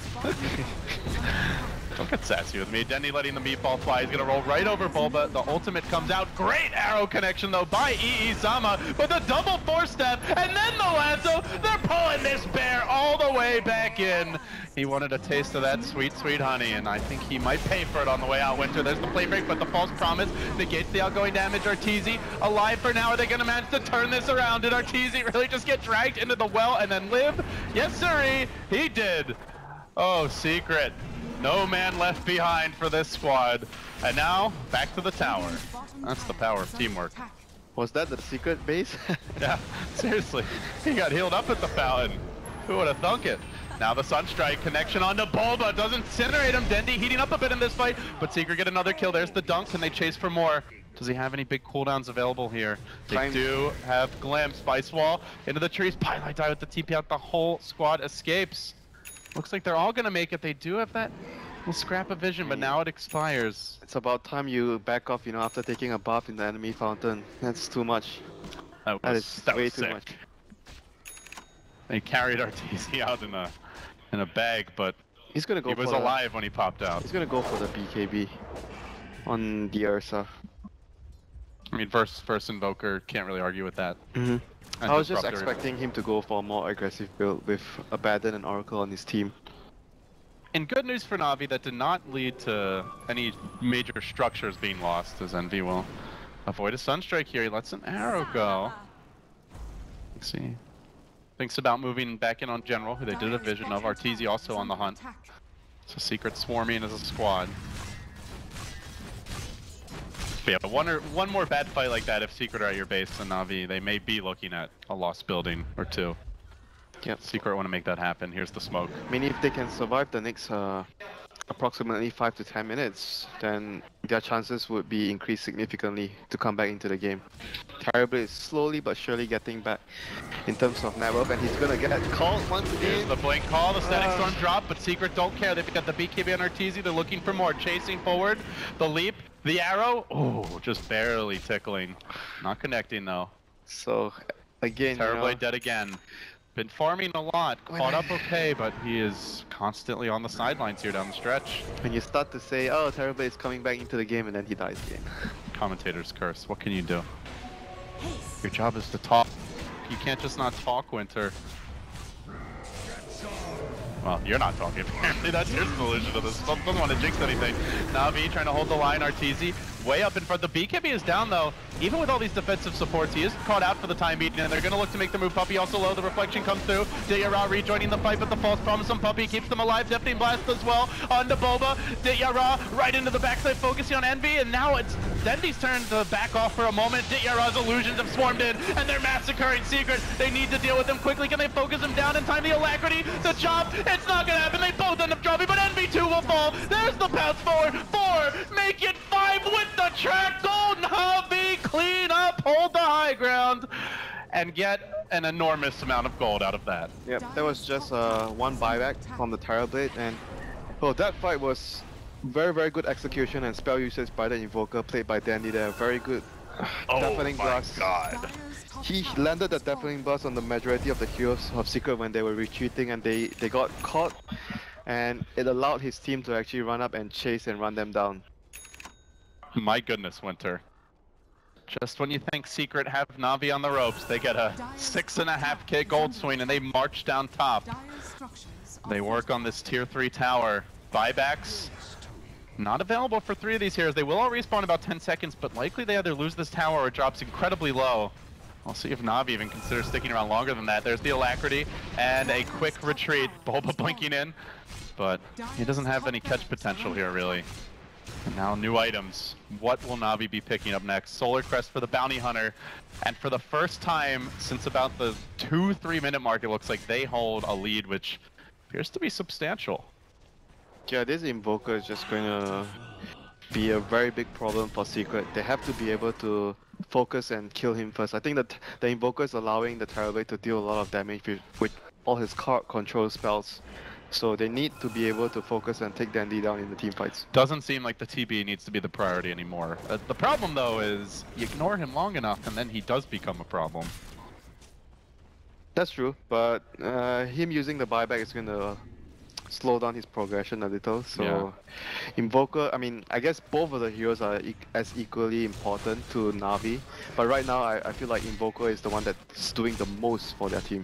Don't get sassy with me. Dendi letting the meatball fly. He's gonna roll right over Bulba. The ultimate comes out. Great arrow connection though by EE-sama. But the double force step and then the lasso. They're pulling this bear all the way back in. He wanted a taste of that sweet, sweet honey, and I think he might pay for it on the way out. Winter, there's the play break, but the false promise negates the outgoing damage. Arteezy alive for now. Are they gonna manage to turn this around? Did Arteezy really just get dragged into the well and then live? Yes, sirree, he did. Oh, Secret. No man left behind for this squad. And now, back to the tower. That's the power of teamwork. Was that the Secret base? Yeah, seriously. He got healed up at the fountain. Who would have thunk it? Now the Sunstrike connection onto Bulba. Doesn't incinerate him. Dendi heating up a bit in this fight. But Secret get another kill. There's the dunk. Can they chase for more? Does he have any big cooldowns available here? They do have Glimpse. Spice Wall into the trees. Pylite die with the TP out. The whole squad escapes. Looks like they're all going to make it. They do have that little scrap of vision, but now it expires. It's about time you back off, you know, after taking a buff in the enemy fountain. That's too much. That is way too much. They carried Arteezy out in a bag, but he's gonna go he was alive when he popped out. He's gonna go for the BKB on the Ursa. I mean, first Invoker, can't really argue with that. I was just expecting him to go for a more aggressive build with Abaddon and Oracle on his team. And good news for Na'Vi, that did not lead to any major structures being lost, as Envy will avoid a Sunstrike here. He lets an arrow go. Let's see. Thinks about moving back in on General, who they did a vision of. Arteezy also on the hunt. So Secret swarming as a squad. But yeah, one more bad fight like that, if Secret are at your base and Na'Vi, they may be looking at a lost building or two. Yep. Secret want to make that happen. Here's the smoke. I mean, if they can survive the next approximately 5 to 10 minutes, then their chances would be increased significantly to come back into the game. Terrorblade is slowly but surely getting back in terms of net worth, and he's gonna get called once again. Here's the blink call, the static storm drop, but Secret don't care. They've got the BKB and Arteezy. They're looking for more. Chasing forward, the leap, the arrow. Oh, just barely tickling. Not connecting though. So again, Terrorblade dead again. Been farming a lot, caught up okay, but he is constantly on the sidelines here down the stretch. when you start to say, oh, Terrorblade is coming back into the game, and then he dies again. Commentator's curse. What can you do? Your job is to talk. You can't just not talk, Winter. Well, you're not talking, apparently. That's your solution to this. Doesn't want to jinx anything. Na'Vi trying to hold the line. Arteezy way up in front. The BKB is down, though. Even with all these defensive supports, he is caught out for the time being, and they're going to look to make the move. Puppey also low. The reflection comes through. Dayara rejoining the fight, but the false promise on Puppey keeps them alive. Deafening Blast as well on the Boba. Dayara right into the backside, focusing on Envy, and now it's Dendy's turn to back off for a moment. Dayara's illusions have swarmed in, and they're massacring Secret. They need to deal with them quickly. Can they focus him down in time? The Alacrity, the chop, it's not going to happen. They both end up dropping, but Envy 2 will fall. There's the bounce forward. 4, make it 5 with the track. Gold Na'Vi, clean up, hold the high ground, and get an enormous amount of gold out of that. Yep, that was just one buyback from the Terrorblade, and well, that fight was very, very good execution and spell usage by the Invoker, played by Dandy there. Very good. Deafening Blast. God. He landed the Deafening Blast on the majority of the heroes of Secret when they were retreating, and they got caught, and it allowed his team to actually run up and chase and run them down. My goodness, Winter. Just when you think Secret have Na'Vi on the ropes, they get a 6.5k gold swing and they march down top. They work on this tier 3 tower. Buybacks not available for 3 of these heroes. They will all respawn in about 10 seconds, but likely they either lose this tower or it drops incredibly low. I'll see if Na'Vi even considers sticking around longer than that. There's the Alacrity and a quick retreat. Bulba blinking in, but he doesn't have any catch potential here, really. And now new items. What will Na'Vi be picking up next? Solar Crest for the Bounty Hunter. And for the first time since about the 2-3 minute mark, it looks like they hold a lead, which appears to be substantial. Yeah, this Invoker is just going to be a very big problem for Secret. They have to be able to focus and kill him first. I think that the Invoker is allowing the Terrorblade to deal a lot of damage with all his card control spells. So they need to be able to focus and take Dandy down in the team fights. Doesn't seem like the TB needs to be the priority anymore. The problem though is you ignore him long enough and then he does become a problem. That's true, but him using the buyback is going to slow down his progression a little. So Yeah. Invoker, I mean, I guess both of the heroes are as equally important to Na'Vi. But right now, I feel like Invoker is the one that's doing the most for their team.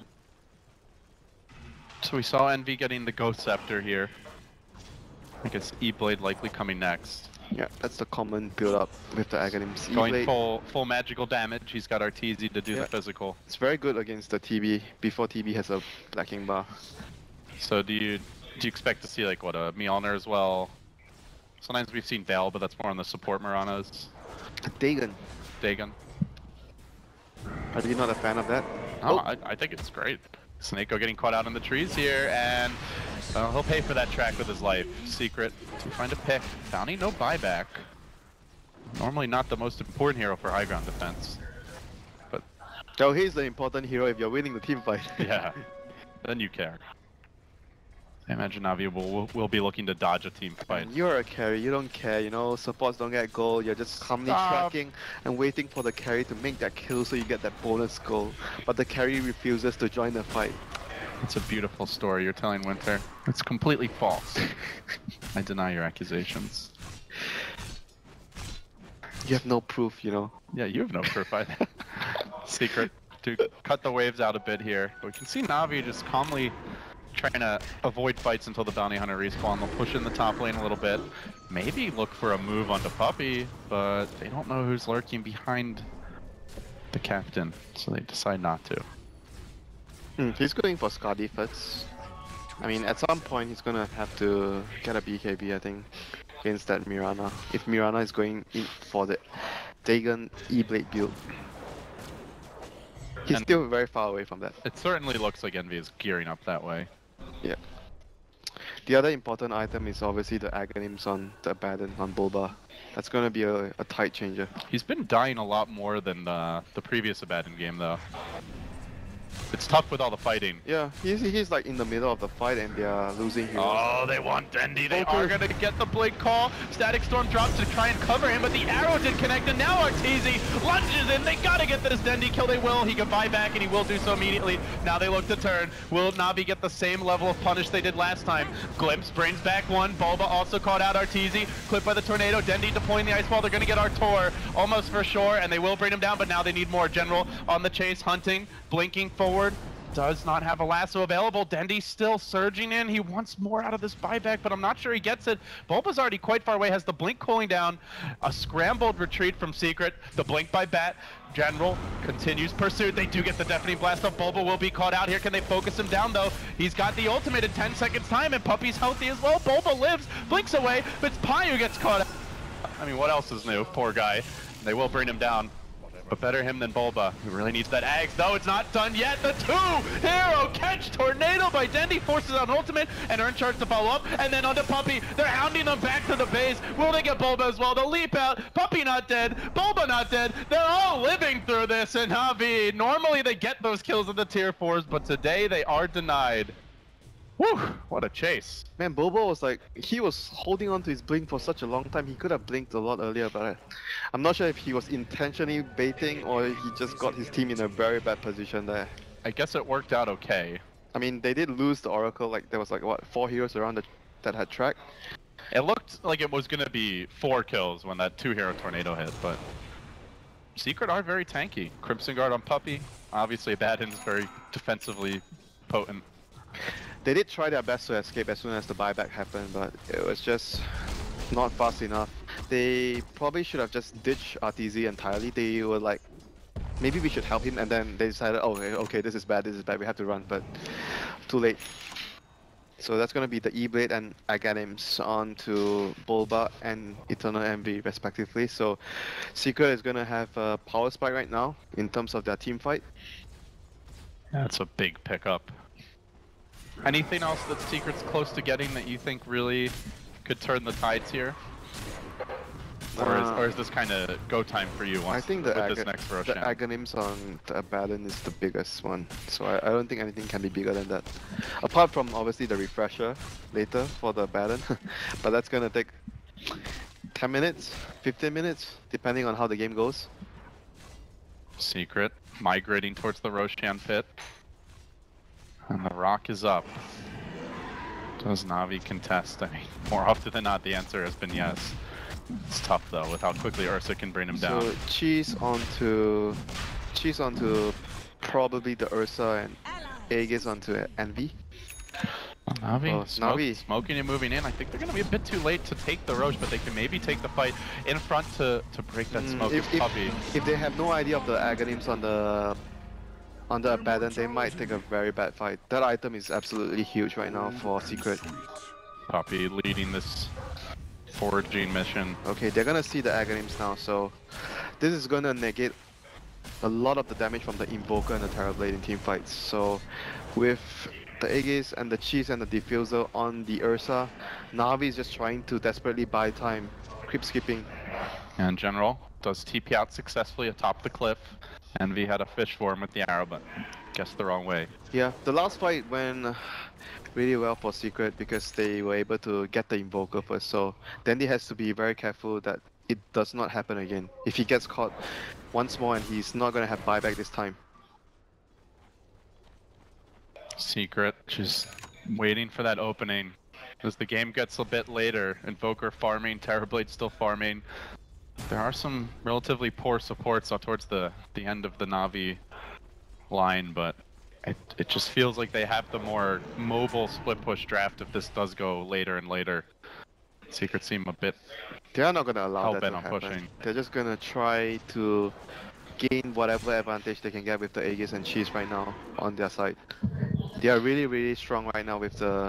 So we saw Envy getting the Ghost Scepter here. I guess E-Blade likely coming next. Yeah, that's the common build-up with the Aghanims. Going E-Blade, full magical damage. He's got Arteezy to do Yeah. the physical. it's very good against the TB, before TB has a blacking bar. So do you expect to see like what a Mjolnir as well? Sometimes we've seen Val, but that's more on the support Maranas. Dagon, Dagon. are you not a fan of that? Oh, I think it's great. Snako getting caught out in the trees here, and he'll pay for that track with his life. Secret to find a pick. Bounty, no buyback. Normally not the most important hero for high ground defense. But Oh, he's the important hero if you're winning the team fight. yeah, then you care. I imagine Na'Vi will be looking to dodge a team fight. You're a carry, you don't care, you know, supports don't get gold, you're just calmly Stop. tracking and waiting for the carry to make that kill so you get that bonus goal. But the carry refuses to join the fight. It's a beautiful story you're telling, Winter. It's completely false. I deny your accusations. You have no proof, you know. Yeah, you have no proof either. Secret to cut the waves out a bit here. But we can see Na'Vi just calmly trying to avoid fights until the Bounty Hunter respawn. They'll push in the top lane a little bit. Maybe look for a move onto Puppey, but they don't know who's lurking behind the captain, so they decide not to. He's going for Skadi first. I mean, at some point he's gonna have to get a BKB, I think, against that Mirana. If Mirana is going in for the Dagon E-Blade build. He's still very far away from that. It certainly looks like Envy is gearing up that way. Yeah. The other important item is obviously the Aghanims on the Abaddon on Bulba. That's gonna be a tight changer. He's been dying a lot more than the previous Abaddon game, though. It's tough with all the fighting. Yeah, he's like in the middle of the fight and they are losing heroes. Oh, they want Dendi. They are going to get the Blink call. Static Storm drops to try and cover him, but the arrow didn't connect, and now Arteezy lunges in. They got to get this Dendi kill. They will. He can buy back, and he will do so immediately. Now they look to turn. Will Navi get the same level of punish they did last time? Glimpse brings back one. Bulba also caught out Arteezy. Clipped by the tornado. Dendi deploying the Ice Ball. They're going to get Artor almost for sure, and they will bring him down, but now they need more. General on the chase, hunting, blinking forward. Does not have a lasso available. Dendi still surging in. He wants more out of this buyback, but I'm not sure he gets it. Bulba's already quite far away, has the blink cooling down. A scrambled retreat from Secret. The blink by Bat. General continues pursuit. They do get the deafening blast up. Bulba will be caught out here. Can they focus him down though? He's got the ultimate in 10 seconds time, and Puppey's healthy as well. Bulba lives, blinks away, but it's Pai who gets caught out. I mean, what else is new? Poor guy. They will bring him down. But better him than Bulba, who really needs that Ags. No, it's not done yet. The two-hero catch tornado by Dendi forces out an ultimate and earn charge to follow up. And then onto Puppey. They're hounding them back to the base. Will they get Bulba as well? They'll leap out. Puppey not dead. Bulba not dead. They're all living through this in Navi. Normally they get those kills in the tier 4s, but today they are denied. Whew, what a chase. Man, Bulba was like, he was holding on to his blink for such a long time. He could have blinked a lot earlier, but I'm not sure if he was intentionally baiting or he just got his team in a very bad position there. I guess it worked out okay. I mean, they did lose the Oracle, like there was like, what, 4 heroes around that had track? It looked like it was going to be 4 kills when that 2-hero tornado hit, but Secret are very tanky. Crimson Guard on Puppey. Obviously, Abaddon's very defensively potent. They did try their best to escape as soon as the buyback happened, but it was just not fast enough. They probably should have just ditched Arteezy entirely. They were like, maybe we should help him, and then they decided, oh, okay, this is bad, we have to run, but too late. So that's going to be the E-Blade and Aghanims onto Bulba and Eternal Envy respectively. So Secret is going to have a power spike right now in terms of their team fight. That's a big pickup. Anything else that Secret's close to getting that you think really could turn the tides here? Or is this kind of go time for you once I think with this next Roshan? the Aghanims on the Abaddon is the biggest one. So I don't think anything can be bigger than that. Apart from obviously the refresher later for the Abaddon. But that's gonna take 10 minutes, 15 minutes, depending on how the game goes. Secret migrating towards the Roshan pit. And the rock is up. Does Navi contest? I mean, more often than not, the answer has been yes. It's tough though, with how quickly Ursa can bring him down. So cheese onto probably the Ursa and Aegis onto Envy. Navi, Navi smoking and moving in. I think they're going to be a bit too late to take the Roche, but they can maybe take the fight in front to break that smoke with Puppey. If they have no idea of the Aghanims on the Abaddon, they might take a very bad fight. That item is absolutely huge right now for Secret. Puppey leading this foraging mission. Okay, they're gonna see the Aghanims now, so this is gonna negate a lot of the damage from the Invoker and the Terrorblade in team fights. So with the Aegis and the Cheese and the Diffuser on the Ursa, Navi is just trying to desperately buy time, creep skipping. And General does TP out successfully atop the cliff. Envy had a fish for him with the arrow, but guessed the wrong way. Yeah, the last fight went really well for Secret because they were able to get the Invoker first, so Dendi has to be very careful that it does not happen again. If he gets caught once more and he's not going to have buyback this time. Secret just waiting for that opening. As the game gets a bit later, Invoker farming, Terrorblade still farming. There are some relatively poor supports towards the end of the Navi line, but It just feels like they have the more mobile split push draft if this does go later and later. Secret seem a bit They are not gonna allow that to hell-bent on happen. pushing. They're just gonna try to gain whatever advantage they can get with the Aegis and Cheese right now on their side. They are really, really strong right now with the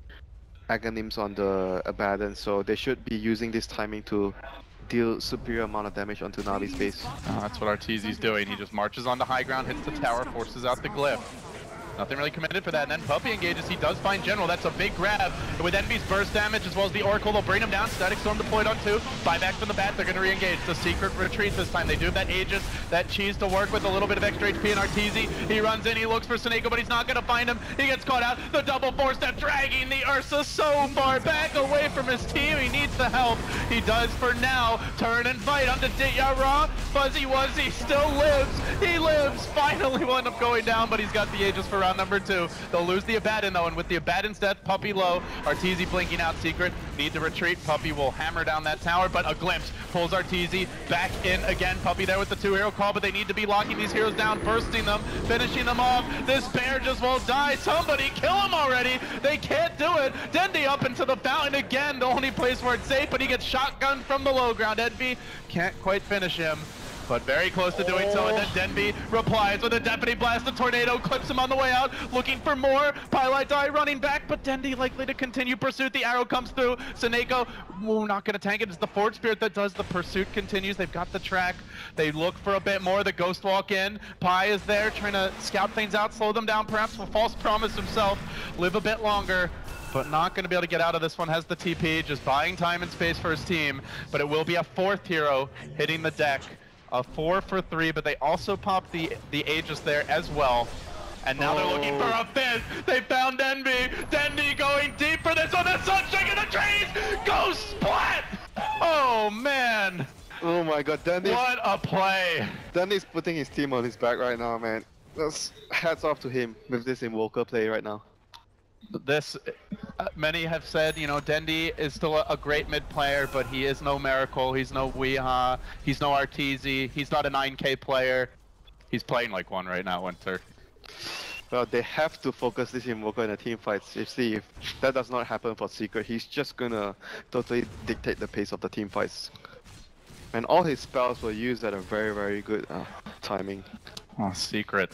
Aghanims on the Abaddon, so they should be using this timing to deal superior amount of damage onto Navi's base. That's what Arteezy's doing. He just marches onto high ground, hits the tower, forces out the glyph. Nothing really committed for that, and then Puppey engages. He does find General. That's a big grab. And with Envy's burst damage as well as the Oracle, they'll bring him down. Static Storm deployed on 2. Buyback from the bat. They're going to re-engage. The Secret retreat this time. They do have that Aegis, that Cheese to work with, a little bit of extra HP in Arteezy. He runs in. He looks for Seneko, but he's not going to find him. He gets caught out. The double force step dragging the Ursa so far back away from his team. He needs the help. He does for now. Turn and fight onto Ditya. Fuzzy Wuzzy still lives. He lives. Finally will end up going down, but he's got the Aegis for round number 2. They'll lose the Abaddon though, and with the Abaddon's death, Puppey low, Arteezy blinking out Secret, need to retreat. Puppey will hammer down that tower, but a glimpse pulls Arteezy back in again. Puppey there with the 2-hero call, but they need to be locking these heroes down, bursting them, finishing them off. This bear just won't die. Somebody kill him already. They can't do it. Dendi up into the fountain again, the only place where it's safe, but he gets shotgunned from the low ground. Envy can't quite finish him, but very close to doing so, and then Denby replies with a Deputy Blast. The Tornado clips him on the way out, looking for more. Pylite Eye running back, but Dendy likely to continue pursuit. The arrow comes through. Seneko, not going to tank it. It's the Forge Spirit that does. The pursuit continues. They've got the track. They look for a bit more. The Ghost Walk in. Pi is there trying to scout things out, slow them down, perhaps with False Promise himself. Live a bit longer, but not going to be able to get out of this one. Has the TP, just buying time and space for his team, but it will be a 4th hero hitting the deck. A 4 for 3, but they also popped the Aegis there as well. And now they're looking for a 5th. They found Denby. Denby going deep for this one. The sun shaking the trees. Go splat! Oh man! Oh my god, Dendy's... What a play! Dendy's putting his team on his back right now, man. Just hats off to him with this Invoker play right now. This, many have said, you know, Dendi is still a great mid player, but he is no Miracle, he's no Weeha, he's no Arteezy, he's not a 9k player. He's playing like one right now, Winter. Well, they have to focus this Invoker in the team fights. You see, if that does not happen for Secret, he's just gonna totally dictate the pace of the team fights. And all his spells were used at a very, very good timing. Oh, Secret.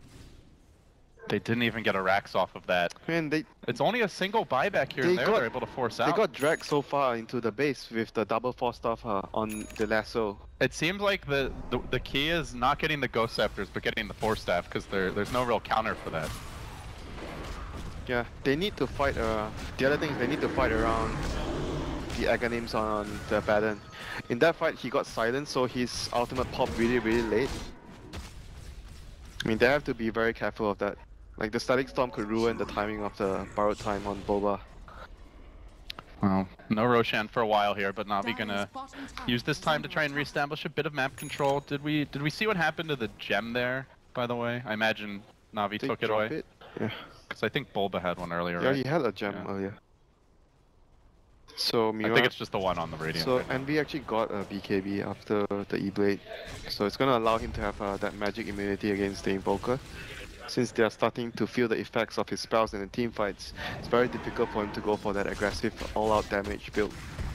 They didn't even get a Rax off of that. Man, it's only a single buyback here and there they're able to force out. They got dragged so far into the base with the double force stuff on the lasso. It seems like the key is not getting the Ghost Scepters, but getting the Force Staff, because there's no real counter for that. Yeah, they need to fight, the other thing is they need to fight around the Aghanims on the Abaddon. In that fight, he got silenced, so his ultimate popped really, really late. I mean, they have to be very careful of that. Like, the Static Storm could ruin the timing of the borrowed time on Boba. Well, no Roshan for a while here, but Na'Vi gonna use this time to try and reestablish a bit of map control. Did we see what happened to the gem there, by the way? I imagine Na'Vi took it away. Yeah. Because I think Bulba had one earlier, Yeah, right? he had a gem earlier. So Mira, I think it's just the one on the radio. So Envy actually got a BKB after the E-Blade. So it's gonna allow him to have that magic immunity against the Invoker. Since they are starting to feel the effects of his spells in the team fights, it's very difficult for him to go for that aggressive all-out damage build.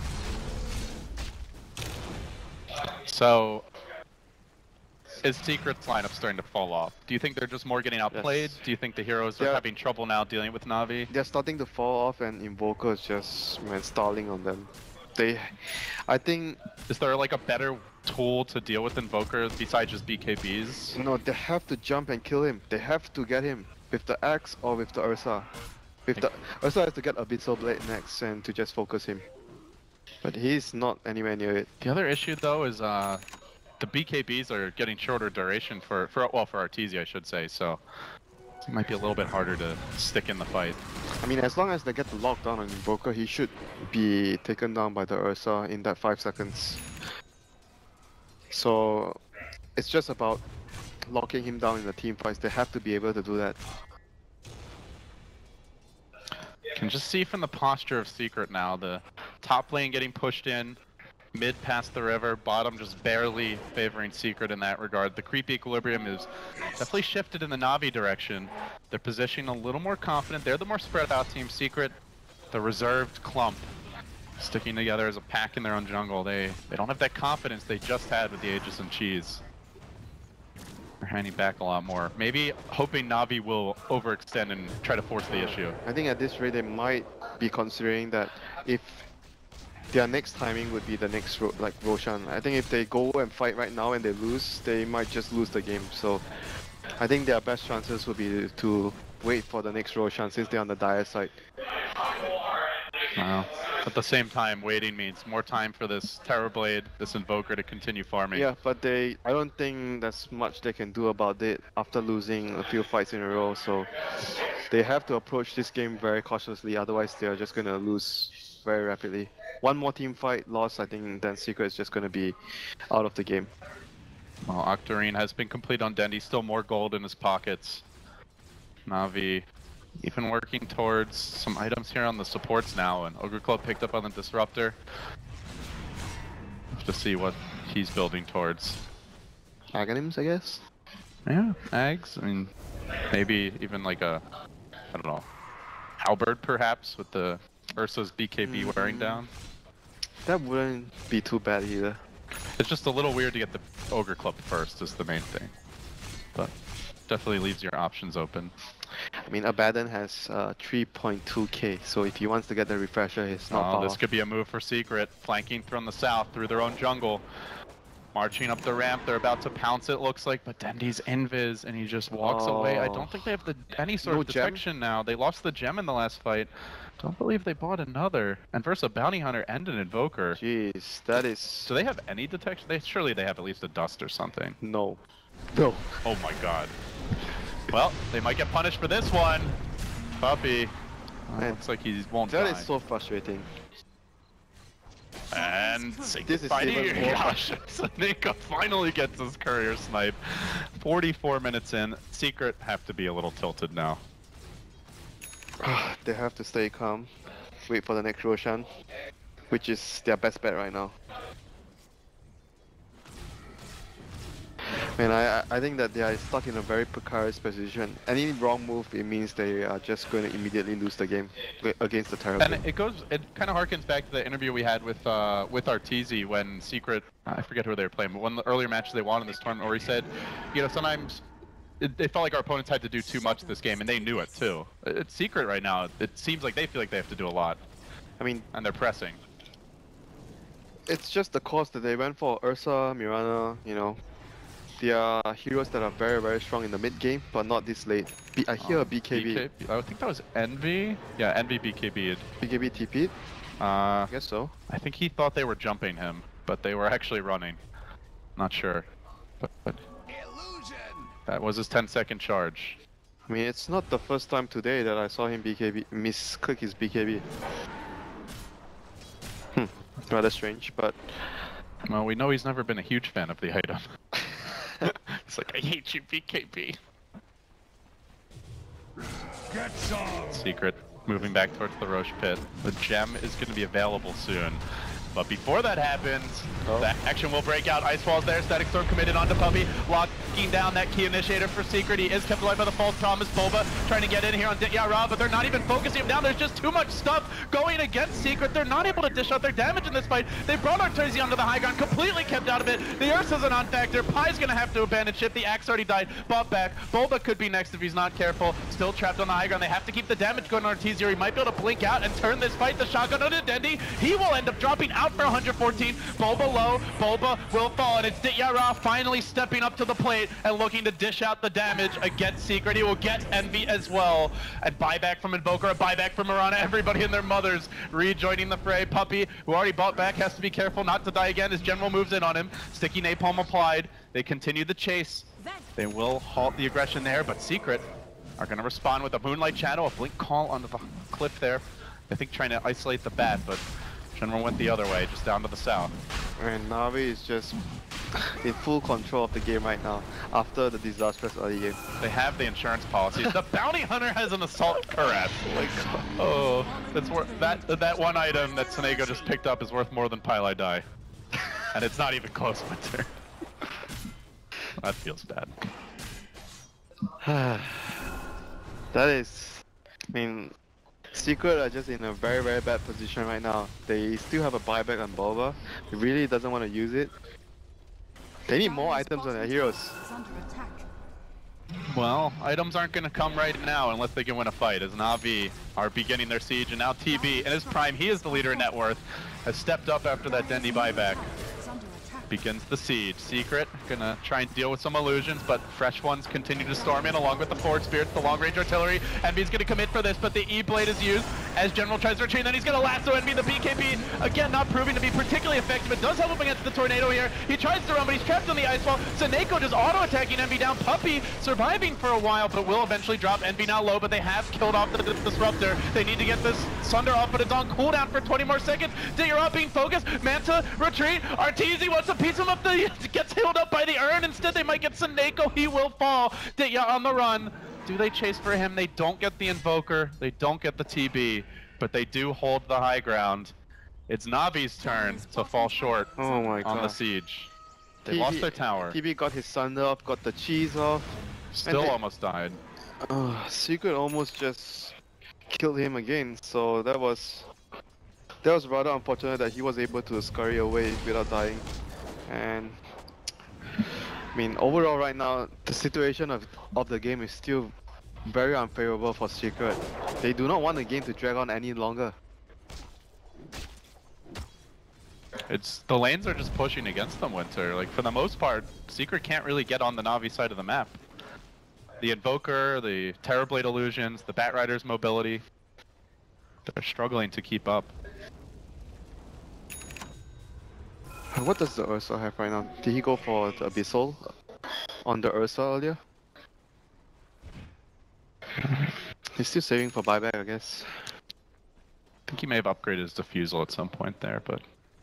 So, is Secret's lineup starting to fall off? Do you think they're just more getting outplayed? Yes. Do you think the heroes are having trouble now dealing with Na'Vi? They're starting to fall off and Invoker is just, man, stalling on them. I think... Is there like a better tool to deal with Invoker besides just BKBs? No, they have to jump and kill him. They have to get him with the axe or with the Ursa. Ursa has to get Abyssal Blade next and to just focus him. But he's not anywhere near it. The other issue though is the BKBs are getting shorter duration for Arteezy, I should say, so it might be a little bit harder to stick in the fight. I mean, as long as they get the lockdown on Invoker, he should be taken down by the Ursa in that 5 seconds. So it's just about locking him down in the team fights. They have to be able to do that. Can just see from the posture of Secret now, the top lane getting pushed in. Mid past the river, bottom just barely favoring Secret in that regard. The creep equilibrium is definitely shifted in the Na'Vi direction. They're positioning a little more confident. They're the more spread out team. Secret, the reserved clump, sticking together as a pack in their own jungle. They don't have that confidence they just had with the Aegis and Cheese. They're hanging back a lot more. Maybe hoping Na'Vi will overextend and try to force the issue. I think at this rate they might be considering that if their next timing would be the next Roshan. I think if they go and fight right now and they lose, they might just lose the game. So I think their best chances would be to wait for the next Roshan since they're on the dire side. Wow. At the same time, waiting means more time for this Terrorblade, this Invoker to continue farming. Yeah, but I don't think there's much they can do about it after losing a few fights in a row. So they have to approach this game very cautiously, otherwise they're just gonna lose very rapidly. One more team fight lost, I think then Secret is just gonna be out of the game. Well, Octarine has been complete on Dendi, still more gold in his pockets. Na'Vi even working towards some items here on the supports now, and Ogre Club picked up on the Disruptor. Have to see what he's building towards. Aghanims, I guess? Yeah, Ags. I mean, maybe even like a, I don't know, Halberd perhaps with the Ursa's BKB wearing down. That wouldn't be too bad either. It's just a little weird to get the Ogre Club first is the main thing. But definitely leaves your options open. I mean, Abaddon has 3.2k, so if he wants to get the refresher, it's not power. This could be a move for Secret, flanking from the south through their own jungle. Marching up the ramp, they're about to pounce it, looks like, but Dendi's invis, and he just walks away. I don't think they have any sort of detection now. They lost the gem in the last fight. Don't believe they bought another. And versus a Bounty Hunter and an Invoker. Jeez, that is... Do they have any detection? Surely they have at least a dust or something. No. No. Oh my god. Well, they might get punished for this one. Puppy. Looks like he won't die. That is so frustrating. And this is fighting. Gosh, Sanika finally gets his courier snipe. 44 minutes in. Secret have to be a little tilted now. They have to stay calm. Wait for the next Roshan, which is their best bet right now. Man, I think that they are stuck in a very precarious position. Any wrong move, it means they are just going to immediately lose the game against the Terror. And it kind of harkens back to the interview we had with Arteezy when Secret, I forget who they were playing, but one of the earlier matches they won in this tournament, where he said, you know, sometimes it felt like our opponents had to do too much this game, and they knew it too. It's Secret right now. It seems like they feel like they have to do a lot. I mean, and they're pressing. It's just the course that they went for. Ursa, Mirana, you know. They are heroes that are very, very strong in the mid game, but not this late. I hear a BKB. I think that was Envy. Yeah, Envy BKB'd. BKB TP'd? I guess so. I think he thought they were jumping him, but they were actually running. Not sure. But that was his 10-second charge. I mean, it's not the first time today that I saw him misclick his BKB. Rather strange, but... Well, we know he's never been a huge fan of the item. It's like, I hate you, BKB. Get some. Secret moving back towards the Roche pit. The gem is going to be available soon. But before that happens, the action will break out. Ice Wall's there, Static Storm committed onto Puppy, locking down that key initiator for Secret. He is kept alive by the false Thomas. Bulba trying to get in here on Ditya Ra, but they're not even focusing him down. There's just too much stuff going against Secret. They're not able to dish out their damage in this fight. They brought Arteezy onto the high ground, completely kept out of it. The Ursa's a non-factor. Pie's gonna have to abandon ship. The Axe already died, bought back. Bulba could be next if he's not careful. Still trapped on the high ground. They have to keep the damage going on Arteezy, or he might be able to blink out and turn this fight. The shotgun onto Dendi. He will end up dropping out for 114. Bulba low, Bulba will fall, and it's Ditya Ra finally stepping up to the plate and looking to dish out the damage against Secret. He will get Envy as well. And buyback from Invoker, a buyback from Mirana, everybody and their mothers rejoining the fray. Puppy, who already bought back, has to be careful not to die again as General moves in on him. Sticky napalm applied. They continue the chase. They will halt the aggression there, but Secret are going to respond with a Moonlight Shadow, a Blink Call onto the cliff there. I think trying to isolate the bat, but General went the other way, just down to the south. And Na'Vi is just in full control of the game right now, after the disastrous early game. They have the insurance policies. The Bounty Hunter has an Assault Cuirass. Oh my god. Oh, that's worth that one item that Senego just picked up is worth more than Pile I Die. And it's not even close, Winter. That feels bad. That is, I mean, Secret are just in a very, very bad position right now. They still have a buyback on Bulba. He really doesn't want to use it. They need more items on their heroes. Is under attack. Well, items aren't going to come right now unless they can win a fight, as Na'Vi are beginning their siege, and now TB, in his prime, he is the leader in net worth, has stepped up after that Dendi buyback. Is under attack. Begins the siege. Secret gonna try and deal with some illusions, but fresh ones continue to storm in along with the Forward Spirits, the long range artillery. Envy's gonna commit for this, but the E-Blade is used as General tries to retrain. Then he's gonna lasso Envy. The BKB, again, not proving to be particularly effective. It does help him against the Tornado here. He tries to run, but he's trapped on the ice wall. Seneko just auto-attacking Envy down. Puppey surviving for a while, but will eventually drop. Envy now low, but they have killed off the Disruptor. They need to get this Sunder off, but it's on cooldown for 20 more seconds. Diggerot being focused. Manta, retreat. Arteezy wants to piece him up. Gets healed up by the urn. Instead, they might get Seneko. He will fall. Ditya on the run. Do they chase for him? They don't get the Invoker. They don't get the TB, but they do hold the high ground. It's Navi's turn to fall short Oh my god. on the siege. They lost their tower. TB got his Sunder off, got the cheese off. Still they- almost died. Secret almost just killed him again, so that was rather unfortunate that he was able to scurry away without dying. And I mean, overall right now, the situation of the game is still very unfavorable for Secret. They do not want the game to drag on any longer. It's the lanes are just pushing against them, Winter. Like for the most part, Secret can't really get on the Na'Vi side of the map. The Invoker, the Terrorblade illusions, the Batrider's mobility, they're struggling to keep up. What does the Ursa have right now? Did he go for the Abyssal on the Ursa earlier? He's still saving for buyback, I guess. I think he may have upgraded his Diffusal at some point there, but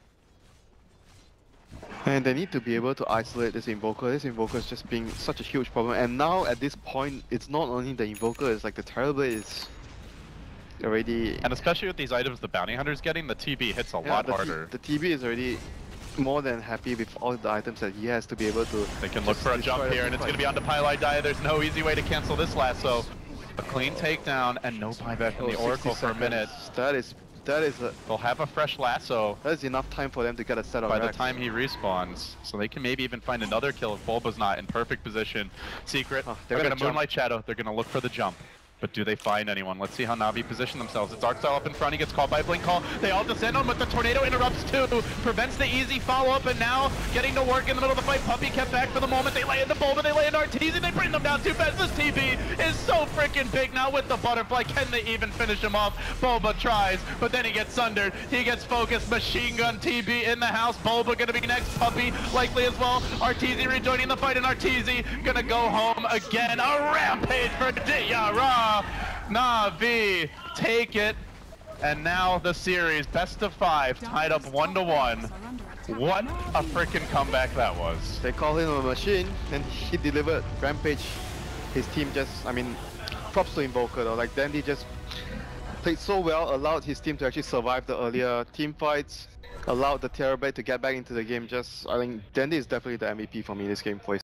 And they need to be able to isolate this Invoker. This Invoker is just being such a huge problem. And now at this point, it's not only the Invoker, it's like the Terrorblade is already... and especially with these items the Bounty Hunter's getting, the TB hits a lot harder. The TB is already more than happy with all the items that he has to be able to... They can look just for a destroy jump here, and it's going to be on the Pylai Dia. There's no easy way to cancel this lasso. A clean takedown and no buyback from the 60 Oracle for a minute. seconds. That is They'll have a fresh lasso enough time for them to get a set of by the racks. time he respawns, so they can maybe even find another kill if Bulba's not in perfect position. Secret, Oh, they're they're going gonna to Moonlight Shadow, they're going to look for the jump. But do they find anyone? Let's see how Na'Vi position themselves. It's Darkstyle up in front, he gets called by a Blink Call. They all descend on, but the Tornado interrupts too. Prevents the easy follow-up, and now getting to work in the middle of the fight. Puppey kept back for the moment. They lay into Bulba, they lay into Arteezy, they bring them down too fast. This TB is so freaking big now with the Butterfly. Can they even finish him off? Bulba tries, but then he gets sundered. He gets focused. Machine Gun TB in the house. Bulba gonna be next. Puppey likely as well. Arteezy rejoining the fight, and Arteezy gonna go home again. A rampage for Ditya. Na'Vi take it, and now the series best of 5 tied up 1-1. What a freaking comeback that was. They call him a machine, and he delivered. Rampage, his team just, I mean, props to Invoker though. Like, Dandy just played so well, allowed his team to actually survive the earlier team fights, allowed the Terrorblade to get back into the game. Just, I think Dandy is definitely the MVP for me this game for his